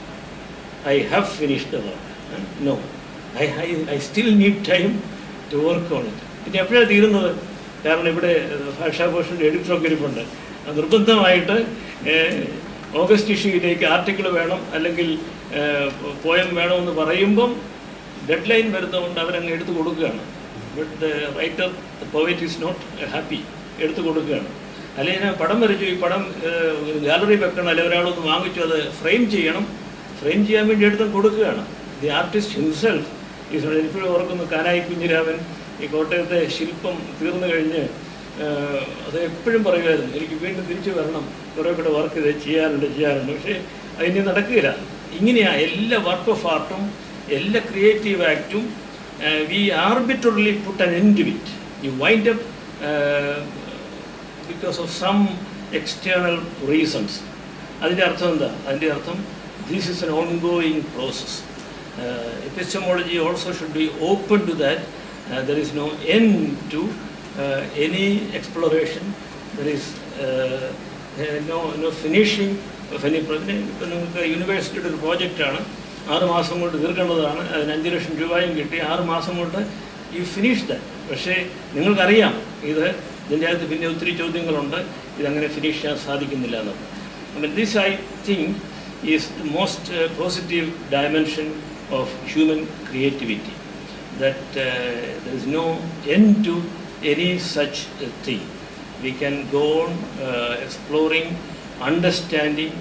I have finished the work. Uh, no, I, I, I still need time to work on it. പിന്നെ എപ്പോഴാണ് തീരുന്നത്? കാരണം ഇവിടെ ഭാഷാഭൂഷൻ്റെ എഡിറ്ററൊക്കെ ഇരിപ്പുണ്ട്. നിർബന്ധമായിട്ട് August ഇഷ്യൂയിലേക്ക് article വേണം അല്ലെങ്കിൽ poem വേണമെന്ന് പറയുമ്പം ഡെഡ് ലൈൻ വരുന്നതുകൊണ്ട് അവരങ്ങ് എടുത്തു കൊടുക്കുകയാണ്. But the writer, the poet is not happy, എടുത്തു കൊടുക്കുകയാണ്. അല്ലെങ്കിൽ ഞാൻ പടം വരച്ചു, ഈ പടം ഗാലറി വെക്കണം, അല്ലെങ്കിൽ ഒരാളൊന്ന് വാങ്ങിച്ചു അത് ഫ്രെയിം ചെയ്യണം, ഫ്രെയിം ചെയ്യാൻ വേണ്ടി എടുത്ത് കൊടുക്കുകയാണ്. The artist himself is not. എനിപ്പോഴും ഓർക്കുന്നു കാനായി കുഞ്ഞിരാമൻ ഈ കോട്ടയത്തെ ശില്പം തീർന്നു കഴിഞ്ഞ് അത് എപ്പോഴും പറയുമായിരുന്നു, എനിക്ക് വീണ്ടും തിരിച്ചു വരണം, കുറേ കൂടെ വർക്ക് ഇത് ചെയ്യാറുണ്ട് ചെയ്യാറുണ്ട് പക്ഷേ അതിന് നടക്കുകയില്ല. ഇങ്ങനെയാണ് എല്ലാ വർക്ക് ഓഫ് ആർട്ടും എല്ലാ ക്രിയേറ്റീവ് ആക്റ്റും. We arbitrarily put an end to it. You wind up because of some external reasons. അതിൻ്റെ അർത്ഥം എന്താ? അതിൻ്റെ അർത്ഥം this is an ongoing process. Epistemology also should be open to that. There is no end to any exploration. There is no no finishing of any. ഇപ്പം നിങ്ങൾക്ക് യൂണിവേഴ്സിറ്റിയുടെ ഒരു പ്രോജക്റ്റാണ്, ആറ് മാസം കൊണ്ട് തീർക്കേണ്ടതാണ്, അതിന് അഞ്ച് ലക്ഷം രൂപയും കിട്ടി, ആറ് മാസം കൊണ്ട് യു ഫിനിഷ് ദാറ്റ്. പക്ഷേ നിങ്ങൾക്കറിയാം ഇത് ഇതിൻ്റെ അകത്ത് പിന്നെ ഒത്തിരി ചോദ്യങ്ങളുണ്ട്, ഇതങ്ങനെ ഫിനിഷ് ചെയ്യാൻ സാധിക്കുന്നില്ല എന്നത്. അപ്പം this I think is the most positive dimension of human creativity, that there is no end to any such thing. We can go on exploring, understanding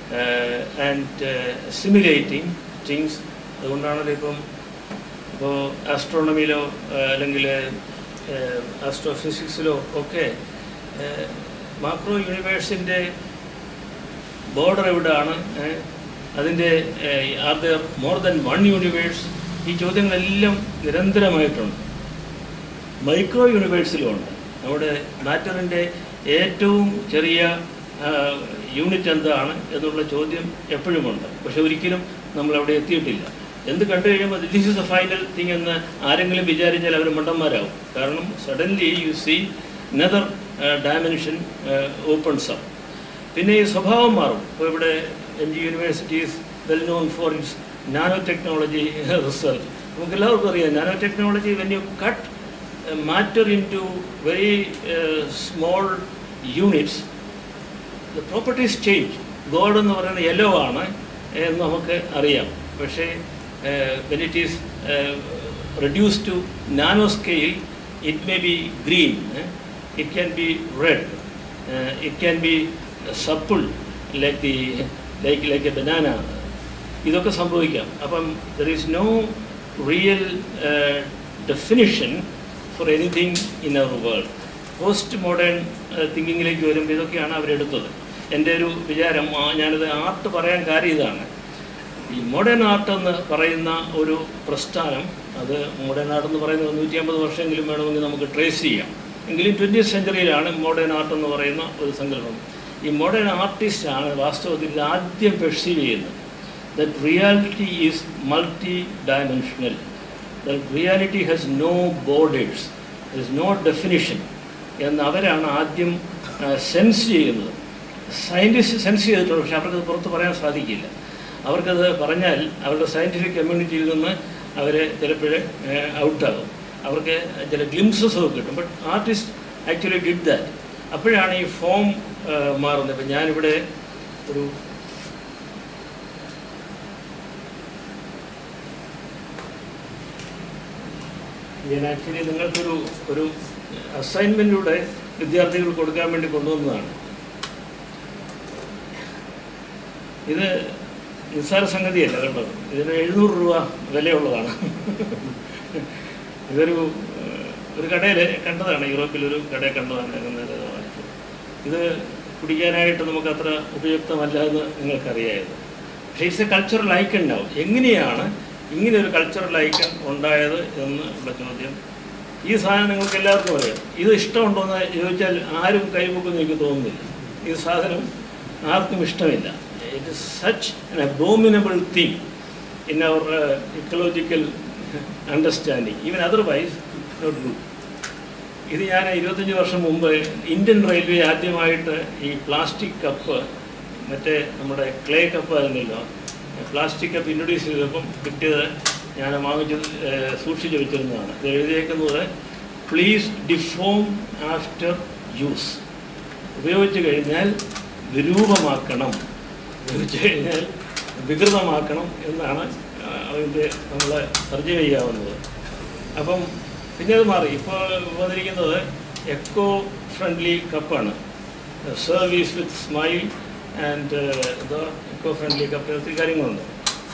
and simulating things. അതുകൊണ്ടാണല്ലോ ഇപ്പം ഇപ്പോൾ ആസ്ട്രോണമിയിലോ അല്ലെങ്കിൽ ആസ്ട്രോഫിസിക്സിലോ ഒക്കെ മാക്രോ യൂണിവേഴ്സിൻ്റെ ബോർഡർ എവിടെയാണ്, അതിൻ്റെ are there more than one universe, ഈ ചോദ്യങ്ങളെല്ലാം നിരന്തരമായിട്ടുണ്ട്. Micro യൂണിവേഴ്സിലും ഉണ്ട്. നമ്മുടെ മാറ്ററിൻ്റെ ഏറ്റവും ചെറിയ യൂണിറ്റ് എന്താണ് എന്നുള്ള ചോദ്യം എപ്പോഴുമുണ്ട്. പക്ഷെ ഒരിക്കലും നമ്മളവിടെ എത്തിയിട്ടില്ല. എന്ത് കണ്ടു കഴിയുമ്പോൾ this is the final thing എന്ന് ആരെങ്കിലും വിചാരിച്ചാൽ അവർ മണ്ടന്മാരാകും. കാരണം suddenly you see another dimension opens up. പിന്നെ ഈ സ്വഭാവം മാറും. ഇപ്പോൾ ഇവിടെ M G university is well known for its nanotechnology research. നമുക്ക് എല്ലാവർക്കും അറിയാം, nanotechnology when you cut matter into very small units, the properties change. God എന്ന് പറയുന്നത് യെല്ലോ ആണ് എന്ന് നമുക്ക് അറിയാം. പക്ഷേ when it is uh, reduced to nano scale, it may be green, eh? It can be red, uh, it can be supple like the like like a banana. ഇതൊക്കെ സംഭവിക്കാം. അപ്പം there is no real uh, definition for anything in our world. Post modern തിങ്കിങ്ങിലേക്ക് വരുമ്പോൾ ഇതൊക്കെയാണ് അവരെടുത്തത്. എൻ്റെ ഒരു വിചാരം, ഞാനിത് ആർട്ട് പറയാൻ കാര്യം ഇതാണ്. ഈ മോഡേൺ ആർട്ട് എന്ന് പറയുന്ന ഒരു പ്രസ്ഥാനം, അത് മോഡേൺ ആർട്ട് എന്ന് പറയുന്നത് നൂറ്റി അമ്പത് വർഷമെങ്കിലും വേണമെങ്കിൽ നമുക്ക് ട്രേസ് ചെയ്യാം. എങ്കിലും ട്വൻറ്റിയത്ത് സെഞ്ചുറിയിലാണ് മോഡേൺ ആർട്ട് എന്ന് പറയുന്ന ഒരു സങ്കല്പം. ഈ മോഡേൺ ആർട്ടിസ്റ്റാണ് വാസ്തവത്തിൽ ഇത് ആദ്യം പെർസീവ് ചെയ്യുന്നത്. That reality is multi dimensional, that reality has no borders, there is no definition എന്ന് അവരാണ് ആദ്യം സെൻസ് ചെയ്യുന്നത്. സയൻറ്റിസ്റ്റ് സെൻസ് ചെയ്തിട്ടുണ്ട്, പക്ഷെ അവർക്കത് പുറത്ത് പറയാൻ സാധിക്കില്ല. അവർക്കത് പറഞ്ഞാൽ അവരുടെ സയൻറ്റിഫിക് കമ്മ്യൂണിറ്റിയിൽ നിന്ന് അവർ ചിലപ്പോൾ ഔട്ടാകും, അവർക്ക് ചില ഗ്ലിംസസ് ഒക്കെ കിട്ടും. But artist actually did that. അപ്പോഴാണ് ഈ ഫോം മാറുന്നത്. ഇപ്പം ഞാനിവിടെ ഒരു ഞാൻ ആക്ച്വലി നിങ്ങൾക്കൊരു ഒരു അസൈൻമെൻറ്റിലൂടെ വിദ്യാർത്ഥികൾ കൊടുക്കാൻ വേണ്ടി കൊണ്ടുവന്നതാണ്. ഇത് നിസ്സാര സംഗതിയല്ല കേട്ടോ, ഇതിന് എഴുന്നൂറ് രൂപ വിലയുള്ളതാണ്. ഇതൊരു ഒരു കടയിൽ കണ്ടതാണ്, യൂറോപ്പിലൊരു കടയിൽ കണ്ടതാണ്. ഇത് കുടിക്കാനായിട്ട് നമുക്ക് അത്ര ഉപയുക്തമല്ല എന്ന് നിങ്ങൾക്കറിയായത്. പക്ഷേ ഇറ്റ്സ് എ കൾച്ചറൽ ഐക്കൺ ഉണ്ടാവും. എങ്ങനെയാണ് ഇങ്ങനെ ഒരു കൾച്ചറൽ ഐക്കൺ ഉണ്ടായത് എന്ന് ഉള്ള ചോദ്യം, ഈ സാധനം നിങ്ങൾക്ക് എല്ലാവർക്കും അറിയാം. ഇത് ഇഷ്ടമുണ്ടോ എന്ന് ചോദിച്ചാൽ ആരും കൈമുക്കെന്ന് എനിക്ക് തോന്നുന്നില്ല. ഈ സാധനം ആർക്കും ഇഷ്ടമില്ല. It is such an abominable thing in our uh, ecological understanding. Even otherwise, not good. ഇത് ഞാൻ ഇരുപത്തഞ്ച് വർഷം മുമ്പ് ഇന്ത്യൻ റെയിൽവേ ആദ്യമായിട്ട് ഈ പ്ലാസ്റ്റിക് കപ്പ്, മറ്റേ നമ്മുടെ ക്ലേ കപ്പ് ആയിരുന്നല്ലോ, പ്ലാസ്റ്റിക് കപ്പ് ഇൻട്രൊഡ്യൂസ് ചെയ്തപ്പം കിട്ടിയത് ഞാൻ വാങ്ങിച്ച് സൂക്ഷിച്ച് വെച്ചിരുന്നതാണ്. ഇത് എഴുതിയേക്കുന്നത് പ്ലീസ് ഡിഫോം ആഫ്റ്റർ യൂസ്. ഉപയോഗിച്ച് കഴിഞ്ഞാൽ വിരൂപമാക്കണം, ഉപയോഗിച്ച് കഴിഞ്ഞാൽ വികൃതമാക്കണം എന്നാണ് അതിൻ്റെ നമ്മൾ തർജ്ജമ ചെയ്യാവുന്നത്. അപ്പം പിന്നെ അത് മാറി. ഇപ്പോൾ വന്നിരിക്കുന്നത് എക്കോ ഫ്രണ്ട്ലി കപ്പാണ്. സർവീസ് വിത്ത് സ്മൈൽ ആൻഡ് ഇത് എക്കോ ഫ്രണ്ട്ലി കപ്പ്, ഒത്തിരി കാര്യങ്ങളുണ്ട്.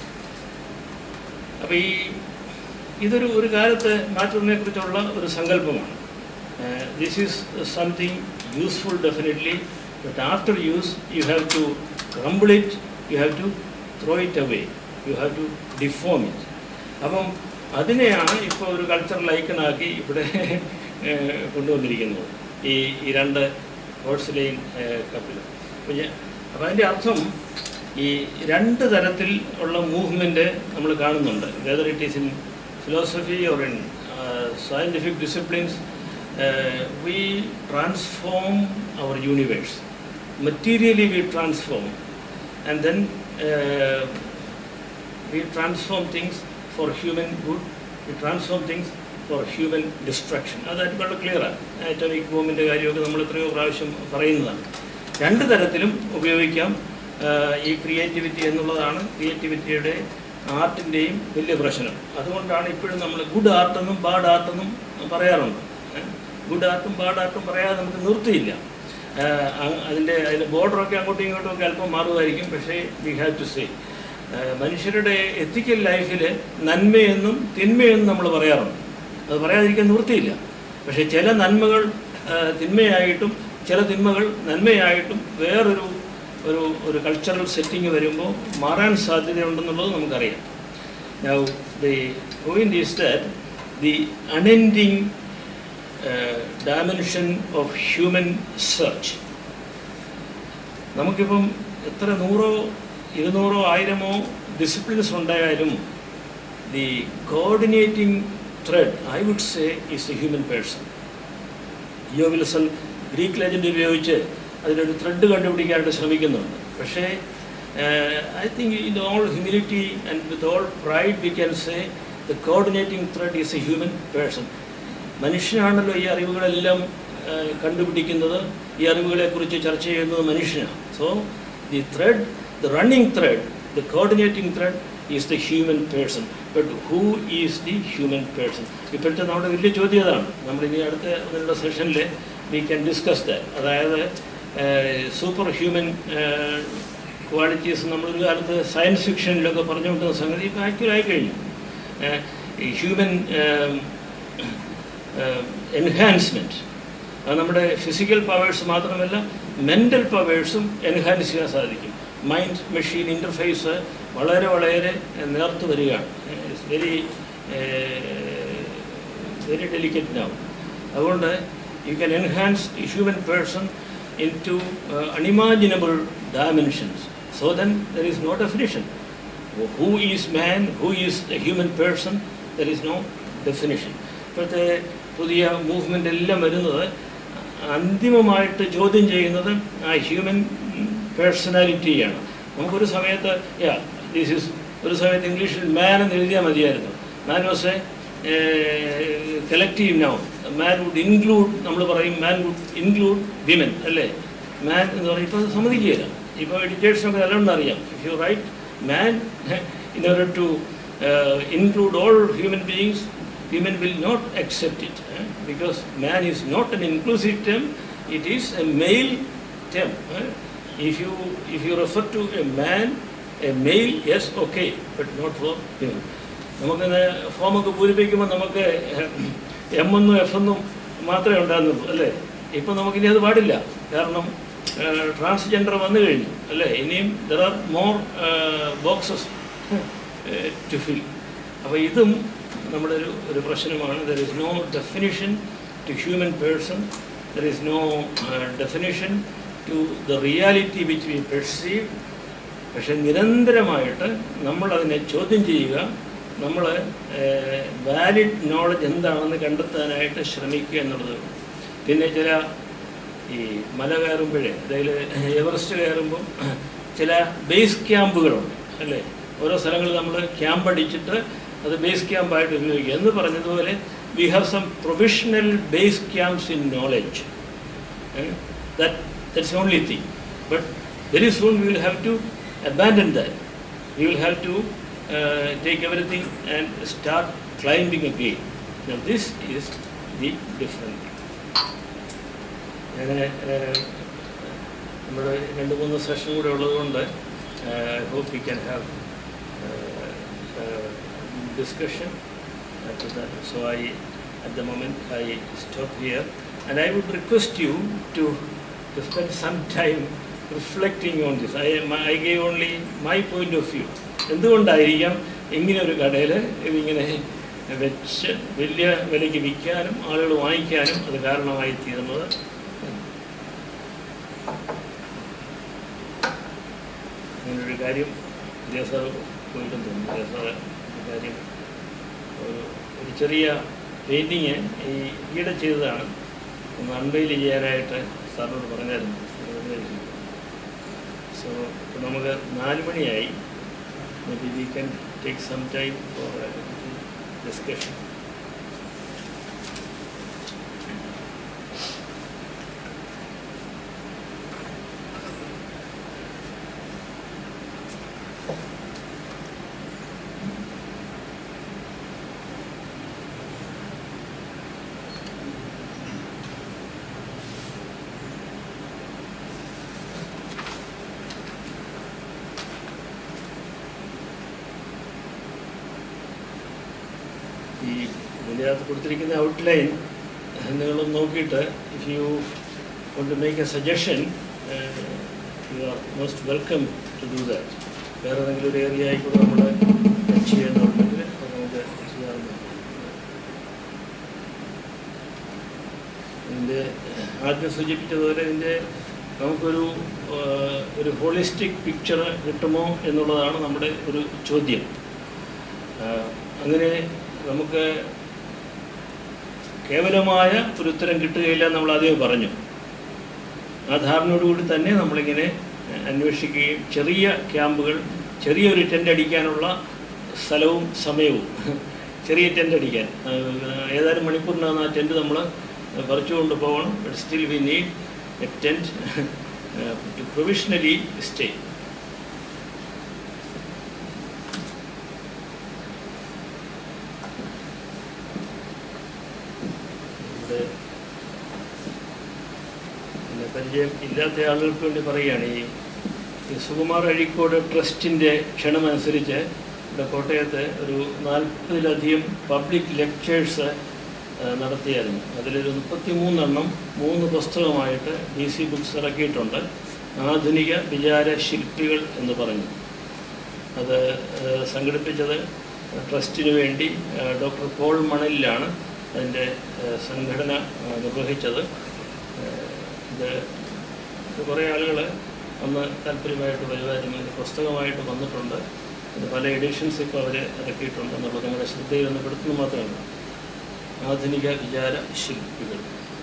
അപ്പോൾ ഈ ഇതൊരു ഒരു കാലത്ത് മാറ്റുന്നതിനെക്കുറിച്ചുള്ള ഒരു സങ്കല്പമാണ്. This is something useful definitely, but after use you have to crumble it, you have to throw it away, you have to deform it. അപ്പം അതിനെയാണ് ഇപ്പോൾ ഒരു കൾച്ചറൽ ഐക്കണാക്കി ഇവിടെ കൊണ്ടുവന്നിരിക്കുന്നത്, ഈ ഈ രണ്ട് പോർസിലെയിൻ കപ്പിൽ. അപ്പോൾ ഞാൻ അപ്പോൾ അതിൻ്റെ അർത്ഥം ഈ രണ്ട് തരത്തിൽ ഉള്ള മൂവ്മെൻറ്റ് നമ്മൾ കാണുന്നുണ്ട്. Whether it is in philosophy or in scientific disciplines, we transform our universe. Materially we transform, and then uh, we transform things for human good, we transform things for human destruction. അതായത് വളരെ ക്ലിയറാണ്. Atomic ബോംബിൻ്റെ കാര്യമൊക്കെ നമ്മൾ എത്രയോ പ്രാവശ്യം പറയുന്നതാണ്. രണ്ട് തരത്തിലും ഉപയോഗിക്കാം ഈ ക്രിയേറ്റിവിറ്റി എന്നുള്ളതാണ് ക്രിയേറ്റിവിറ്റിയുടെ ആർട്ടിൻ്റെയും വലിയ പ്രശ്നം. അതുകൊണ്ടാണ് ഇപ്പോഴും നമ്മൾ ഗുഡ് ആർട്ടെന്നും ബാഡ് ആർട്ടെന്നും പറയാറുണ്ട്. ഗുഡ് ആർട്ടും ബാഡ് ആർട്ടും പറയാതെ നമുക്ക് നിർത്തിയില്ല. അതിൻ്റെ അതിൻ്റെ ബോർഡറൊക്കെ അങ്ങോട്ടും ഇങ്ങോട്ടും ഒക്കെ അല്പം മാറുമായിരിക്കും, പക്ഷേ വി ഹാവ് ടു സേ മനുഷ്യരുടെ എത്തിക്കൽ ലൈഫിൽ നന്മയെന്നും തിന്മയെന്നും നമ്മൾ പറയാറുണ്ട്. അത് പറയാതിരിക്കാൻ നിവൃത്തിയില്ല. പക്ഷേ ചില നന്മകൾ തിന്മയായിട്ടും ചില തിന്മകൾ നന്മയായിട്ടും വേറൊരു ഒരു ഒരു കൾച്ചറൽ സെറ്റിംഗ് വരുമ്പോൾ മാറാൻ സാധ്യതയുണ്ടെന്നുള്ളത് നമുക്കറിയാം. Now the point is that the unending Uh, dimension of human search. നമുക്കിപ്പം എത്ര നൂറോ ഇരുന്നൂറോ ആയിരമോ ഡിസിപ്ലിൻസ് ഉണ്ടായാലും the coordinating thread I would say is a human person. E O Wilson Greek legend ഉപയോഗിച്ച് അതിനൊരു ത്രെഡ് കണ്ടുപിടിക്കാനായിട്ട് ശ്രമിക്കുന്നുണ്ട്. പക്ഷേ I think in all humility and with all pride we can say the coordinating thread is a human person. മനുഷ്യനാണല്ലോ ഈ അറിവുകളെല്ലാം കണ്ടുപിടിക്കുന്നത്, ഈ അറിവുകളെക്കുറിച്ച് ചർച്ച ചെയ്യുന്നത് മനുഷ്യനാണ്. So the thread, the running thread, the coordinating thread is the human person. But who is the human person? ഇപ്പോഴത്തെ നമ്മുടെ വലിയ ചോദ്യം അതാണ്. നമ്മളിനി അടുത്ത ഒന്നുള്ള സെഷനിൽ വി ക്യാൻ ഡിസ്കസ് ദാറ്റ്. അതായത് സൂപ്പർ ഹ്യൂമൻ ക്വാളിറ്റീസ് നമ്മളൊരു കാലത്ത് സയൻസ് ഫിക്ഷനിലൊക്കെ പറഞ്ഞുകൊണ്ടിരുന്ന സംഗതി ഇപ്പോൾ ആക്ച്വലായി കഴിഞ്ഞു. ഹ്യൂമൻ എൻഹാൻസ്മെൻറ്റ്, അത് നമ്മുടെ ഫിസിക്കൽ പവേഴ്സ് മാത്രമല്ല മെൻ്റൽ പവേഴ്സും എൻഹാൻസ് ചെയ്യാൻ സാധിക്കും. മൈൻഡ് മെഷീൻ ഇൻ്റർഫേസ് വളരെ വളരെ നേർത്തു വരികയാണ്. It's very very delicate now. അതുകൊണ്ട് you can enhance the human person into unimaginable dimensions. So then there is no definition. Who is man, who is the human person, there is no definition. ഇപ്പോഴത്തെ പുതിയ movement എല്ലാം വരുന്നത് അന്തിമമായിട്ട് ചോദ്യം ചെയ്യുന്നത് ആ human പേഴ്സണാലിറ്റിയാണ്. നമുക്കൊരു സമയത്ത് യാ ദിസ് ഈസ് ഒരു സമയത്ത് ഇംഗ്ലീഷിൽ മാൻ എന്ന് എഴുതിയാൽ മതിയായിരുന്നു. Man was a collective noun. Man would include, നമ്മൾ പറയും മാൻ വുഡ് ഇൻക്ലൂഡ് വിമൻ അല്ലേ. മാൻ എന്ന് പറയും ഇപ്പോൾ അത് സമ്മതിക്കുകയില്ല. ഇപ്പോൾ എഡ്യൂക്കേഷനൊക്കെ നല്ലോണം അറിയാം. If you write man in order to include all human beings, women will not accept it, eh? because man is not an inclusive term, it is a male term. Eh? If you if you refer to a man, a male, yes, okay, but not for women. നമുക്കിന്ന് ഫോമൊക്കെ പൂരിപ്പിക്കുമ്പോൾ നമുക്ക് M എന്നും F എന്നും മാത്രമേ ഉണ്ടാകുന്നുള്ളൂ അല്ലേ. ഇപ്പം നമുക്കിനി അത് പാടില്ല, കാരണം ട്രാൻസ്ജെൻഡർ വന്നു കഴിഞ്ഞു അല്ലേ. ഇനിയും there are more boxes to fill. അപ്പോൾ ഇതും നമ്മുടെ ഒരു ഒരു പ്രശ്നമാണ്. There is no definition to human person, there is no definition to the reality which we perceive. പക്ഷെ നിരന്തരമായിട്ട് നമ്മളതിനെ ചോദ്യം ചെയ്യുക, നമ്മൾ വാലിഡ് നോളജ് എന്താണെന്ന് കണ്ടെത്താനായിട്ട് ശ്രമിക്കുക എന്നുള്ളത്. പിന്നെ ചില ഈ മല കയറുമ്പോഴേ, അതായത് എവറസ്റ്റ് കയറുമ്പം ചില ബേസ് ക്യാമ്പുകളുണ്ട് അല്ലേ. ഓരോ സ്ഥലങ്ങളിൽ നമ്മൾ ക്യാമ്പ് അടിച്ചിട്ട് അത് ബേസ് ക്യാമ്പായിട്ട് ഉപയോഗിക്കുക എന്ന് പറഞ്ഞതുപോലെ we have some provisional base camps in knowledge. That that's only thing. But very soon we will have to abandon that. We will have to take everything and start climbing again. This is the different thing. അങ്ങനെ നമ്മുടെ രണ്ട് മൂന്ന് session കൂടെ ഉള്ളതുകൊണ്ട് I hope we can have discussion after that. So I, at the moment, I stop here, and I would request you to, to spend some time reflecting on this. I, my, I gave only my point of view. എന്തുകൊണ്ടായിരിക്കാം ഇങ്ങനെ ഒരു കടയിൽ ഇതിങ്ങനെ വെച്ച് വലിയ വിലയ്ക്ക് വിൽക്കാനും ആളുകൾ വാങ്ങിക്കാനും അത് കാരണമായി തീർന്നത്? അങ്ങനൊരു കാര്യം വിദ്യാസാർ പോയിട്ടും തോന്നുന്നു. വിദ്യാസാർ കാര്യം ഒരു ഒരു ചെറിയ പെയിൻറ്റിങ് ഈ ഈയിടെ ചെയ്തതാണ്, ഒന്ന് അൺവെയിൽ ചെയ്യാനായിട്ട് സാറിനോട് പറഞ്ഞായിരുന്നു. സോ ഇപ്പോൾ നമുക്ക് നാല് മണിയായി. Maybe we can take some time for a discussion. ഈ ഇതിനകത്ത് കൊടുത്തിരിക്കുന്ന ഔട്ട്ലൈൻ നിങ്ങളൊന്ന് നോക്കിയിട്ട് if you want to make a suggestion you are most welcome to do that. വേറെ ഏതെങ്കിലും ഒരു ഏരിയ ആയിക്കൂടെ നമ്മൾ ടച്ച് ചെയ്യുന്നുണ്ടെങ്കിൽ അത് നമുക്ക് ചെയ്യാറുണ്ട്. ഇതിൻ്റെ ആദ്യം സൂചിപ്പിച്ചതുപോലെ ഇതിൻ്റെ നമുക്കൊരു ഒരു ഹോളിസ്റ്റിക് പിക്ചർ കിട്ടുമോ എന്നുള്ളതാണ് നമ്മുടെ ഒരു ചോദ്യം. അങ്ങനെ നമുക്ക് കേവലമായ ഒരു ഉത്തരം കിട്ടുകയില്ല, നമ്മൾ ആദ്യമേ പറഞ്ഞു. ആ ധാരണയോടുകൂടി തന്നെ നമ്മളിങ്ങനെ അന്വേഷിക്കുകയും ചെറിയ ക്യാമ്പുകൾ, ചെറിയൊരു ടെൻ്റ് അടിക്കാനുള്ള സ്ഥലവും സമയവും, ചെറിയ ടെൻ്റ് അടിക്കാൻ ഏതാനും മണിക്കൂറിനകത്ത് ആ ടെൻറ്റ് നമ്മൾ പറിച്ചുകൊണ്ട് പോകണം. But still we need a tent uh, to provisionally stay. പരിചയം ഇല്ലാത്ത ആളുകൾക്ക് വേണ്ടി പറയുകയാണ്. ഈ സുകുമാർ അഴീക്കോട് ട്രസ്റ്റിൻ്റെ ക്ഷണമനുസരിച്ച് ഇവിടെ കോട്ടയത്ത് ഒരു നാൽപ്പതിലധികം പബ്ലിക് ലെക്ചേഴ്സ് നടത്തിയായിരുന്നു. അതിലൊരു മുപ്പത്തി മൂന്നെണ്ണം മൂന്ന് പുസ്തകമായിട്ട് ഡി സി ബുക്സ് ഇറക്കിയിട്ടുണ്ട്. ആധുനിക വിചാര ശില്പികൾ എന്ന് പറഞ്ഞു. അത് സംഘടിപ്പിച്ചത് ട്രസ്റ്റിന് വേണ്ടി ഡോക്ടർ പോൾ മണലിലാണ് അതിൻ്റെ സംഘടന നിർവഹിച്ചത്. ഇത് കുറേ ആളുകൾ അന്ന് താല്പര്യമായിട്ട് വരുമായിരുന്നു. ഇത് പുസ്തകമായിട്ട് വന്നിട്ടുണ്ട്. ഇത് പല എഡിഷൻസ് ഇപ്പോൾ അവർ ഇറക്കിയിട്ടുണ്ട് എന്നുള്ളത് നിങ്ങളുടെ ശ്രദ്ധയിൽ ഒന്ന് പെടുത്തുന്നത് മാത്രമല്ല. ആധുനിക വിചാര ശില്പികൾ.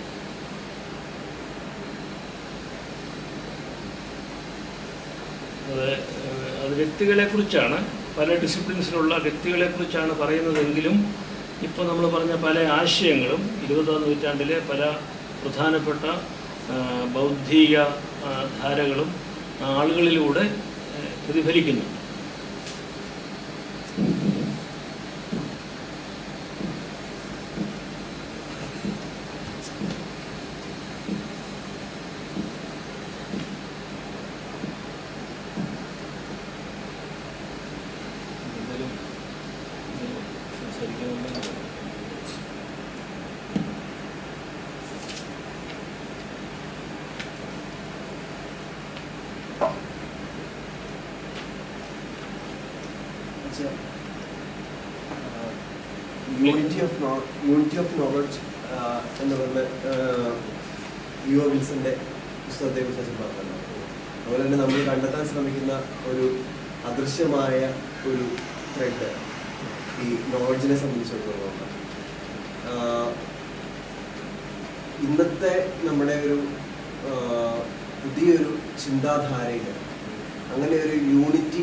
അത് അത് വ്യക്തികളെക്കുറിച്ചാണ്, പല ഡിസിപ്ലിൻസിലുള്ള വ്യക്തികളെക്കുറിച്ചാണ് പറയുന്നതെങ്കിലും ഇപ്പോൾ നമ്മൾ പറഞ്ഞ പല ആശയങ്ങളും ഇരുപതാം നൂറ്റാണ്ടിലെ പല പ്രധാനപ്പെട്ട ബൗദ്ധിക ധാരകളും ആളുകളിലൂടെ പ്രതിഫലിക്കുന്നു. Unity of no unity of knowledge എന്ന് പറഞ്ഞ യു ഒ വിൽസന്റെ പുസ്തകത്തെ കുറിച്ച് പറഞ്ഞു. അതുപോലെ തന്നെ നമ്മൾ കണ്ടെത്താൻ ശ്രമിക്കുന്ന ഒരു അദൃശ്യമായ ഒരു ത്രെഡ് ഈ നോളജിനെ സംബന്ധിച്ചിടത്തോളം ഇന്നത്തെ നമ്മുടെ ഒരു പുതിയൊരു ചിന്താധാരയിൽ അങ്ങനെ ഒരു യൂണിറ്റി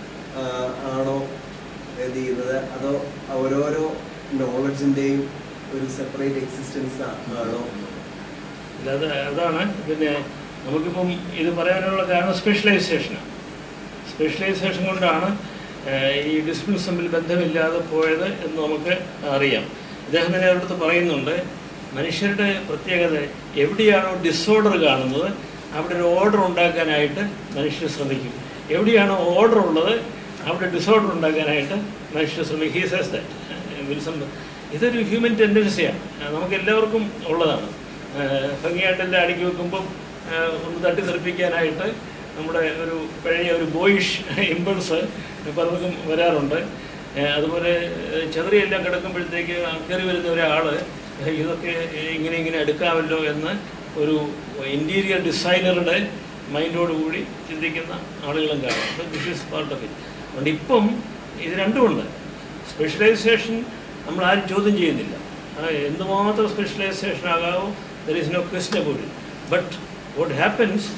ആണോ ഇത് ചെയ്യുന്നത്, അതോ ഓരോരോ നോളജിൻ്റെയും ഒരു സെപ്പറേറ്റ് എക്സിസ്റ്റൻസ് ആണോ? അല്ലാതെ അതാണ് പിന്നെ നമുക്കിപ്പം ഇത് പറയാനുള്ള കാരണം സ്പെഷ്യലൈസേഷനാണ്. സ്പെഷ്യലൈസേഷൻ കൊണ്ടാണ് ഈ ഡിസിപ്ലിൻസ് തമ്മിൽ ബന്ധമില്ലാതെ പോയത് എന്ന് നമുക്ക് അറിയാം. ഇദ്ദേഹം തന്നെ അവരുടെ പറയുന്നുണ്ട്, മനുഷ്യരുടെ പ്രത്യേകത എവിടെയാണോ ഡിസോർഡർ കാണുന്നത് അവിടെ ഒരു ഓർഡർ ഉണ്ടാക്കാനായിട്ട് മനുഷ്യർ ശ്രമിക്കും. എവിടെയാണോ ഓർഡർ ഉള്ളത് അവിടെ ഡിസോർഡർ ഉണ്ടാക്കാനായിട്ട് മനുഷ്യർ ശ്രമിക്കും. He says that Wilson. ഇതൊരു ഹ്യൂമൻ ടെൻഡൻസിയാണ്, നമുക്ക് എല്ലാവർക്കും ഉള്ളതാണ്. ഭംഗിയായിട്ടെല്ലാം അടുക്കി വെക്കുമ്പം ഒന്ന് തട്ടിത്തെറിപ്പിക്കാനായിട്ട് നമ്മുടെ ഒരു പഴയ ഒരു ബോയിഷ് ഇമ്പൾസ് പലർക്കും വരാറുണ്ട്. അതുപോലെ ചെതറിയെല്ലാം കിടക്കുമ്പോഴത്തേക്ക് കയറി വരുന്ന ഒരാൾ ഇതൊക്കെ ഇങ്ങനെ ഇങ്ങനെ എടുക്കാമല്ലോ എന്ന് ഒരു ഇൻറ്റീരിയർ ഡിസൈനറുടെ മൈൻഡോടുകൂടി ചിന്തിക്കുന്ന ആളുകളും കാണാം. This is part of it. അതുകൊണ്ട് ഇപ്പം ഇത് രണ്ടുമുണ്ട്. സ്പെഷ്യലൈസേഷൻ നമ്മൾ ആരും ചോദ്യം ചെയ്യുന്നില്ല. എന്തുമാത്രം സ്പെഷ്യലൈസേഷൻ ആകാവോ, there is no question about it. But what happens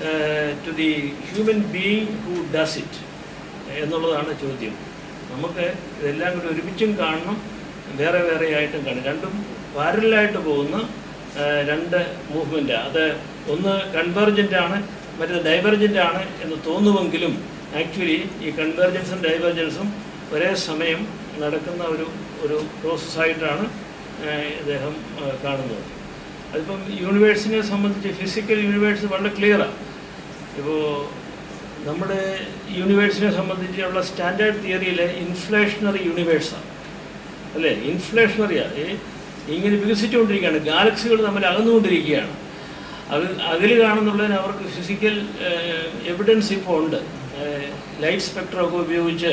to the human being who does it എന്നുള്ളതാണ് ചോദ്യം. നമുക്ക് ഇതെല്ലാം കൂടി ഒരുമിച്ചും കാണണം, വേറെ വേറെ ആയിട്ടും കാണും. രണ്ടും പാരലായിട്ട് പോകുന്ന രണ്ട് മൂവ്മെൻറ്റാണ്. അത് ഒന്ന് കൺവെർജൻ്റ് ആണ്, മറ്റേത് ഡൈവർജൻ്റ് ആണ് എന്ന് തോന്നുമെങ്കിലും ആക്ച്വലി ഈ കൺവെർജൻസും ഡൈവർജൻസും ഒരേ സമയം നടക്കുന്ന ഒരു ഒരു പ്രോസസ്സായിട്ടാണ് ഇദ്ദേഹം കാണുന്നത്. അതിപ്പം യൂണിവേഴ്സിനെ സംബന്ധിച്ച് ഫിസിക്കൽ യൂണിവേഴ്സ് വളരെ ക്ലിയറാണ്. ഇപ്പോൾ നമ്മുടെ യൂണിവേഴ്സിനെ സംബന്ധിച്ചുള്ള സ്റ്റാൻഡേർഡ് തിയറിയിൽ ഇൻഫ്ലേഷണറി യൂണിവേഴ്സാണ് അല്ലേ? ഇൻഫ്ലേഷണറിയാണ്. ഇങ്ങനെ വികസിച്ചുകൊണ്ടിരിക്കുകയാണ്, ഗാലക്സികൾ തമ്മിൽ അകന്നുകൊണ്ടിരിക്കുകയാണ്. അത് അകല് കാണുന്നുള്ളതിന് അവർക്ക് ഫിസിക്കൽ എവിഡൻസ് ഇപ്പോൾ ഉണ്ട്. ലൈറ്റ് സ്പെക്ട്രമൊക്കെ ഉപയോഗിച്ച്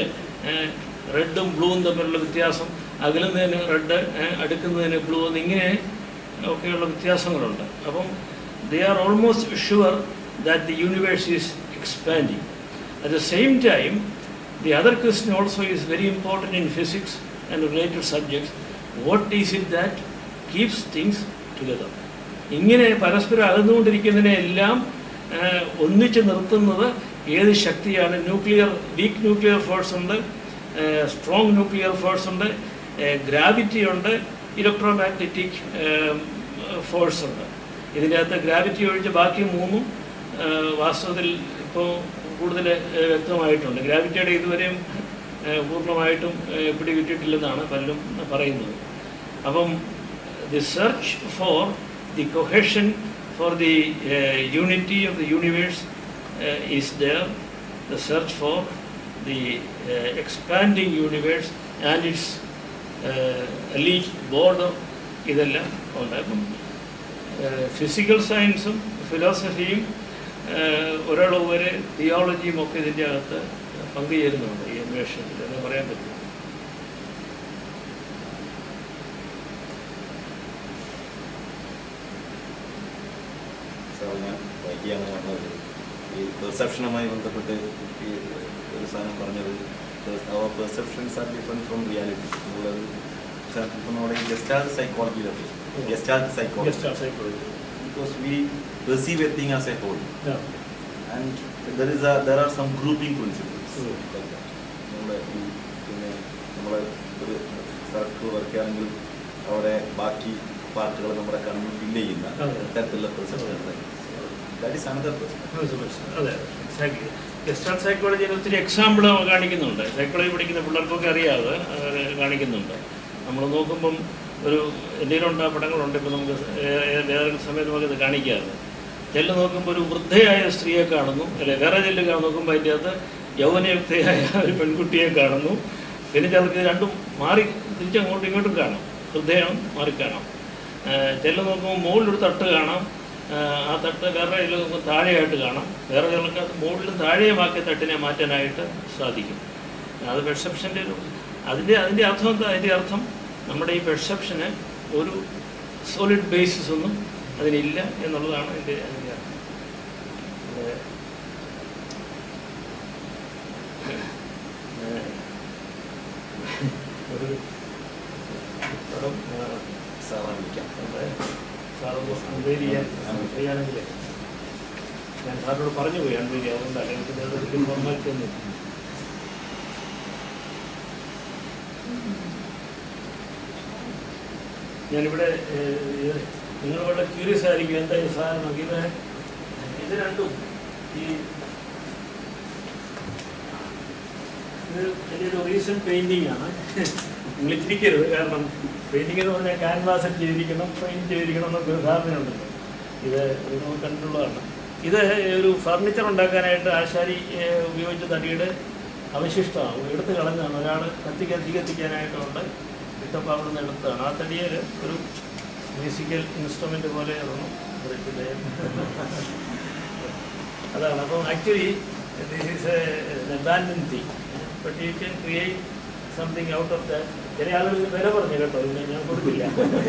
റെഡും ബ്ലൂവും തമ്മിലുള്ള വ്യത്യാസം, അകലുന്നതിന് റെഡ്, അടുക്കുന്നതിന് ബ്ലൂ എന്നിങ്ങനെ ഒക്കെയുള്ള വ്യത്യാസങ്ങളുണ്ട്. അപ്പം they are almost sure that the universe is expanding. At the same time the other question also is very important in physics and related subjects. What is it that keeps things together? ഇങ്ങനെ പരസ്പരം അകന്നുകൊണ്ടിരിക്കുന്നതിനെ എല്ലാം ഒന്നിച്ച് നിർത്തുന്നത് ഏത് ശക്തിയാണ്? Nuclear, weak nuclear force ഉണ്ട്, strong nuclear force ഉണ്ട്, ഗ്രാവിറ്റി ഉണ്ട്, ഇലക്ട്രോ മാഗ്നറ്റിക് ഫോഴ്സ് ഉണ്ട്. ഇതിൻ്റെ അകത്ത് ഗ്രാവിറ്റി ഒഴിച്ച് ബാക്കി മൂന്നും വാസ്തവത്തിൽ ഇപ്പോൾ കൂടുതൽ വ്യക്തമായിട്ടുണ്ട്. ഗ്രാവിറ്റിയുടെ ഇതുവരെയും പൂർണ്ണമായിട്ടും പിടികിട്ടിട്ടില്ലെന്നാണ് പലരും പറയുന്നത്. അപ്പം the search for the cohesion for the unity of the universe is there. The search for the expanding universe and its elite border, ഇതെല്ലാം ഉണ്ട്. അപ്പം ഫിസിക്കൽ സയൻസും ഫിലോസഫിയും ഒരാളുവരെ തിയോളജിയും ഒക്കെ ഇതിൻ്റെ അകത്ത് പങ്കുചേരുന്നുണ്ട് ഈ അന്വേഷണത്തിൽ എന്ന് പറയാൻ പറ്റും. സാർ, ഞാൻ വൈകിയാണ് പറഞ്ഞത് ഈ പെർസെപ്ഷനുമായി ബന്ധപ്പെട്ട് ഈ ഒരു സാധനം പറഞ്ഞത്, അവർ perceptions are different from reality എന്നുള്ളത്. ഇപ്പം നമ്മുടെ ഈ ഗസ്റ്റാൾട്ട് സൈക്കോളജിയിലൊക്കെ gestalt psychology, because we perceive a thing as a whole, yeah. and there is a there are some grouping principles. നമ്മളെ ഈ പിന്നെ നമ്മളെ ഒരു സർക്കിൾ വരയ്ക്കുകയാണെങ്കിൽ അവിടെ ബാക്കി പാർട്ടുകൾ നമ്മുടെ കണ്ണിൽ ഫില്ല് ചെയ്യുന്ന തരത്തിലുള്ള perception. That is another perception. അതെ, എക്സാക്ട്ലി. ഗസ്റ്റാൾട്ട് സൈക്കോളജിയിൽ ഒത്തിരി എക്സാമ്പിൾ കാണിക്കുന്നുണ്ട്. സൈക്കോളജി പഠിക്കുന്ന പിള്ളേർക്കൊക്കെ അറിയാതെ കാണിക്കുന്നുണ്ട്. നമ്മൾ നോക്കുമ്പം ഒരു എന്തെങ്കിലും ആ പടങ്ങളുണ്ട്. ഇപ്പോൾ നമുക്ക് വേറെ സമയത്ത് നമുക്കത് കാണിക്കാറ്. ചെല്ല് നോക്കുമ്പോൾ ഒരു വൃദ്ധയായ സ്ത്രീയെ കാണുന്നു, അല്ലെ വേറെ ചെല്ല് നോക്കുമ്പോൾ അതിൻ്റെ അകത്ത് യൗവനയുക്തയായ ഒരു പെൺകുട്ടിയെ കാണുന്നു. പിന്നെ ചിലർക്ക് രണ്ടും മാറി തിരിച്ചങ്ങോട്ടും ഇങ്ങോട്ടും കാണാം, വൃദ്ധയാണ് മാറിക്കാണാം. ചെല്ല് നോക്കുമ്പോൾ മുകളിലൊരു തട്ട് കാണാം, ആ തട്ട് വേറെ ചെല്ല് നോക്കുമ്പോൾ താഴെയായിട്ട് കാണാം. വേറെ ചിലർക്ക് അത് മുകളിലും താഴെയുമാക്കിയ തട്ടിനെ മാറ്റാനായിട്ട് സാധിക്കും. അത് പെർസെപ്ഷൻ്റെ ഒരു അതിൻ്റെ അതിൻ്റെ അർത്ഥം എന്താ? അതിൻ്റെ അർത്ഥം നമ്മുടെ ഈ പെർസെപ്ഷന് ഒരു സോളിഡ് ബേസിസ് ഒന്നും അതിനില്ല എന്നുള്ളതാണ് എൻ്റെ അതിൻ്റെ അർത്ഥം. ഒരു പടം സാറാണിക്കാം സാറൊന്ന് അൺവെയിൽ ചെയ്യാൻ ചെയ്യാനെങ്കിൽ ഞാൻ സാറിനോട് പറഞ്ഞു പോയി അൺവെയിൽ ചെയ്യാം. അതുകൊണ്ട് അല്ലെങ്കിൽ അതൊരു ഫോർമാലിറ്റി ഒന്നും. ഞാനിവിടെ നിങ്ങൾ വളരെ ക്യൂരിയസ് ആയിരിക്കും എന്താ ഈ സാധനം. ഇത് ഇത് രണ്ടും ഈ ഇത് വലിയൊരു റീസെൻറ്റ് പെയിൻറ്റിങ് ആണ്. നിങ്ങൾ ചിരിക്കരുത്, കാരണം പെയിൻറ്റിങ് എന്ന് പറഞ്ഞാൽ ക്യാൻവാസിൽ ചെയ്തിരിക്കണം, പെയിൻറ്റ് ചെയ്തിരിക്കണം എന്നൊക്കെ ധാരണയുണ്ടല്ലോ. ഇത് നമുക്ക് കണ്ടിട്ടുള്ളതാണ്. ഇത് ഒരു ഫർണിച്ചർ ഉണ്ടാക്കാനായിട്ട് ആശാരി ഉപയോഗിച്ച തടിയുടെ അവശിഷ്ടമാണ്, എടുത്ത് കളഞ്ഞാണ്. ഒരാൾ കത്തി കത്തി കത്തിക്കാനായിട്ടുണ്ട് ഇട്ടപ്പോൾ അവിടെ നിന്ന് എടുത്തതാണ്. ആ തടിയിൽ ഒരു മ്യൂസിക്കൽ ഇൻസ്ട്രുമെൻ്റ് പോലെ ആയിരുന്നു അതാണ്. അപ്പം actually this is a abandon thing, but you can create something out of that. ചില ആളുകൾ വില പറഞ്ഞു കേട്ടോ, ഇതിനെ ഞാൻ കൊടുക്കില്ല.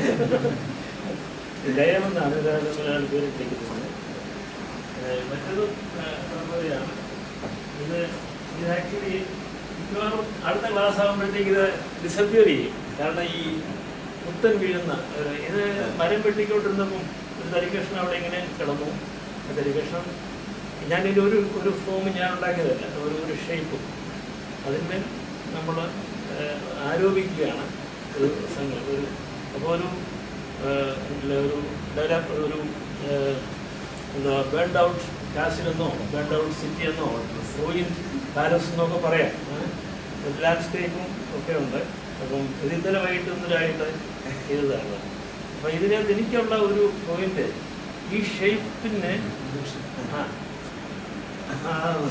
ലയമെന്നാണ് ഒരാൾ പേരിട്ടിരിക്കുന്നത്. മറ്റൊരു പ്രവണതയാണ് ഇത്. ഇത് ആക്ച്വലി മിക്കവാറും അടുത്ത ക്ലാസ് ആകുമ്പോഴത്തേക്ക് ഇത് ഡിസപ്പിയർ ചെയ്യും. കാരണം ഈ കുത്തൻ വീഴുന്ന ഇത് മരം വെട്ടിക്കൊണ്ടിരുന്നപ്പം ഒരു തരികഷ്ണം അവിടെ ഇങ്ങനെ കിടന്നു. തരികഷ്ണം ഞാനിതിൻ്റെ ഒരു ഒരു ഫോം ഞാൻ ഉണ്ടാക്കിയതല്ല, ഒരു ഒരു ഷേപ്പ് അതിന്മേൽ നമ്മൾ ആരോപിക്കുകയാണ് ഒരു സംഘം. ഒരു അപ്പോൾ ഒരു ഒരു ഡെവലപ്പ് ഒരു എന്താ ബേൺഡ് ഔട്ട് കാസിലെന്നോ ബേൺഡ് ഔട്ട് സിറ്റി എന്നോ റൂയിൻ പാലസ് എന്നൊക്കെ പറയാം. ലാൻഡ്സ്കേപ്പും ഒക്കെ ഉണ്ട്. അപ്പം ഇത് ഇന്നലെ വൈകിട്ട് ഇന്നലായിട്ട് ചെയ്തതാണ്. അപ്പം ഇതിനകത്ത് എനിക്കുള്ള ഒരു പോയിന്റ് ഈ ഷേപ്പിന് ആ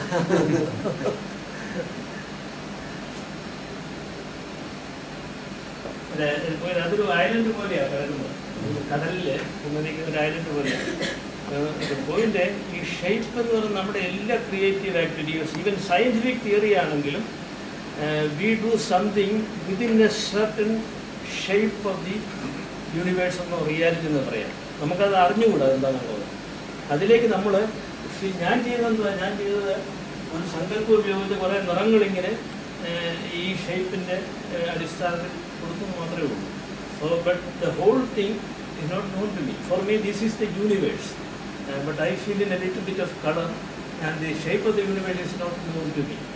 അതൊരു ഐലൻഡ് പോലെയാണ് കിടക്കുന്നത്. കടലിൽ കുന്നതിക്കുന്ന ഒരു ഐലൻഡ് പോലെയാണ്. പോയിന്റ് ഈ ഷേപ്പ് എന്ന് പറയുന്നത് നമ്മുടെ എല്ലാ creative activities, even scientific theory ആണെങ്കിലും we do something within a certain shape of the universe എന്നോ റിയാലിറ്റി എന്ന് പറയാം. നമുക്കത് അറിഞ്ഞുകൂടാ എന്താണെന്നുള്ളത്. അതിലേക്ക് നമ്മൾ ഞാൻ ചെയ്തതെന്താ ഞാൻ ചെയ്തത് ഒരു സങ്കല്പം ഉപയോഗിച്ച് കുറേ നിറങ്ങളിങ്ങനെ ഈ ഷേപ്പിൻ്റെ അടിസ്ഥാനത്തിൽ കൊടുത്തു മാത്രമേ ഉള്ളൂ. So but the whole thing is not known to me. For me, this is the universe. Uh, but I feel in a little bit of color, and the shape of the universe is not known to me.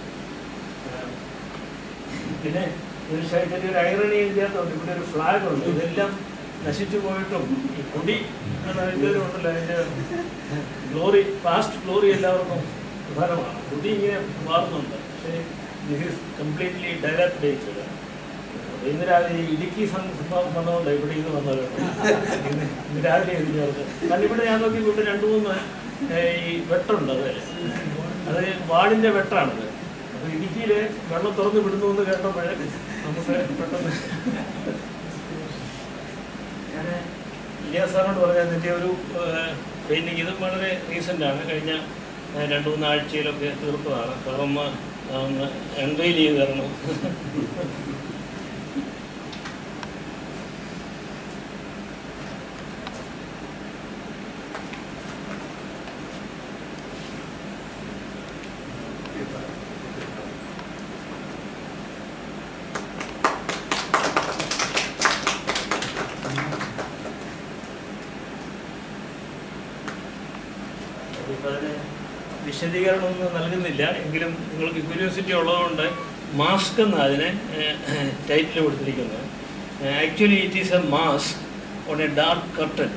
പിന്നെ ഒരു ചെറിയൊരു irony ഇതിനകത്തുണ്ട്. ഇവിടെ ഒരു flag ഉണ്ട്. ഇതെല്ലാം നശിച്ചു പോയിട്ടും ഈ കുടി ഉണ്ടല്ലോ അതിൻ്റെ ഗ്ലോറി പാസ്റ്റ് ഗ്ലോറി എല്ലാവർക്കും പ്രധാനമാണ്. കുടി ഇങ്ങനെ മാറുന്നുണ്ട്. പക്ഷേ this is completely direct based. ഇന്ന് രാവിലെ ഇടുക്കി സംഭവം വന്നതുകൊണ്ട് ഇവിടെ ഇത് വന്നത് ഇന്ന് ഇന്ന് രാവിലെ ഇതിനകത്ത് കാരണം ഇവിടെ ഞാൻ നോക്കി ഇവിടെ രണ്ട് മൂന്ന് ഈ വെട്ടുണ്ട്. അത് അത് വാടിൻ്റെ വെട്ടാണിത്. അപ്പോൾ ഇടുക്കിയിൽ വെള്ളം തുറന്ന് വിടുന്നു എന്ന് കേട്ടപ്പോഴേ നമുക്ക് പെട്ടെന്ന് ഞാൻ ഇലിയാസ് സാറിനോട് പറഞ്ഞാൽ ഇതിൻ്റെ ഒരു പെയിൻറ്റിങ് ഇതും വളരെ റീസെൻ്റാണ്. കഴിഞ്ഞ രണ്ട് മൂന്ന് ആഴ്ചയിലൊക്കെ തീർത്തതാണ്. കാരണം ഒന്ന് എൻവെയിൽ ചെയ്ത് തരണം. അതിന് വിശദീകരണമൊന്നും നൽകുന്നില്ല. എങ്കിലും നിങ്ങൾക്ക് ക്യൂരിയോസിറ്റി ഉള്ളതുകൊണ്ട് മാസ്ക് എന്ന് അതിന് ടൈറ്റിൽ കൊടുത്തിരിക്കുന്നത്. Actually it is a mask on a dark curtain.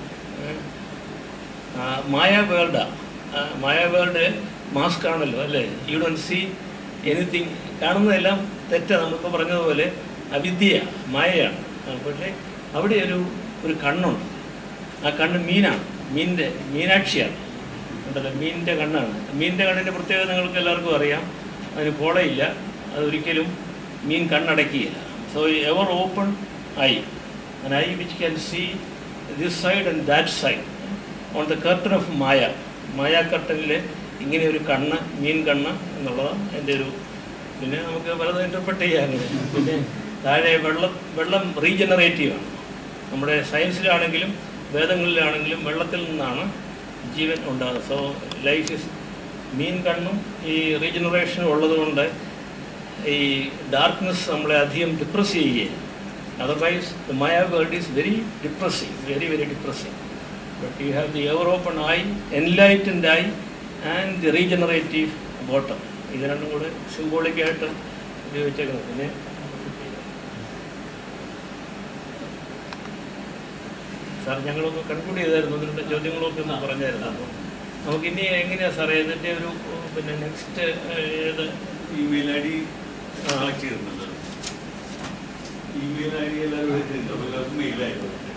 Maya വേൾഡാ മായ വേൾഡ് മാസ്ക് ആണല്ലോ അല്ലേ? You don't see anything. കാണുന്നതെല്ലാം തെറ്റാണ്. നമ്മളിപ്പോൾ പറഞ്ഞതുപോലെ അവിദ്യ മായയാണ്. പക്ഷേ അവിടെ ഒരു ഒരു കണ്ണുണ്ട്. ആ കണ്ണ് മീനാണ്. മീനിൻ്റെ മീനാക്ഷിയാണ് ഉണ്ടല്ലോ. മീനിൻ്റെ കണ്ണാണ്. മീനിൻ്റെ കണ്ണിൻ്റെ പ്രത്യേകത നിങ്ങൾക്ക് എല്ലാവർക്കും അറിയാം. അതിന് പോളയില്ല. അതൊരിക്കലും മീൻ കണ്ണടയ്ക്കുകയില്ല. So ever open eye an eye which can see this side and that side on the curtain of maya maya കർട്ടനിൽ ഇങ്ങനെ ഒരു കണ്ണ്, മീൻ കണ്ണ് എന്നുള്ളതാണ് എൻ്റെ ഒരു. പിന്നെ നമുക്ക് പലതും ഇൻ്റർപ്രറ്റ് ചെയ്യാം അങ്ങനെ. പിന്നെ താഴെ വെള്ളം വെള്ളം റീജനറേറ്റീവാണ്. നമ്മുടെ സയൻസിലാണെങ്കിലും വേദങ്ങളിലാണെങ്കിലും വെള്ളത്തിൽ നിന്നാണ് ജീവൻ ഉണ്ടാകുന്നത്. സോ ലൈഫ് ഇസ് മീൻ കണ്ണും ഈ റീജനറേഷനും ഉള്ളതുകൊണ്ട് ഈ ഡാർക്ക്നെസ് നമ്മളെ അധികം ഡിപ്രസ് ചെയ്യുകയില്ല. Otherwise the maya world is very depressing, very very depressing. But you have the ever open eye, enlightened eye and the regenerative bottom. ഇത് രണ്ടും കൂടെ സിംബോളിക്കായിട്ട് ഉപയോഗിച്ചേക്കുന്നത്. പിന്നെ സാർ ഞങ്ങളൊന്ന് കൺക്ലൂഡ് ചെയ്തായിരുന്നു. അതിനുള്ള ചോദ്യങ്ങളൊക്കെ ഒന്ന് പറഞ്ഞായിരുന്നു. അപ്പോൾ നമുക്കിനി എങ്ങനെയാണ് സാറേ ഇതിൻ്റെ ഒരു പിന്നെ നെക്സ്റ്റ് ഏത് ഇമെയിൽ ഐ ഡി കളക്ട് ചെയ്തിട്ടുണ്ട്. ഇമെയിൽ ഐ ഡി എല്ലാവരും എല്ലാവർക്കും മെയിലായിരുന്നു.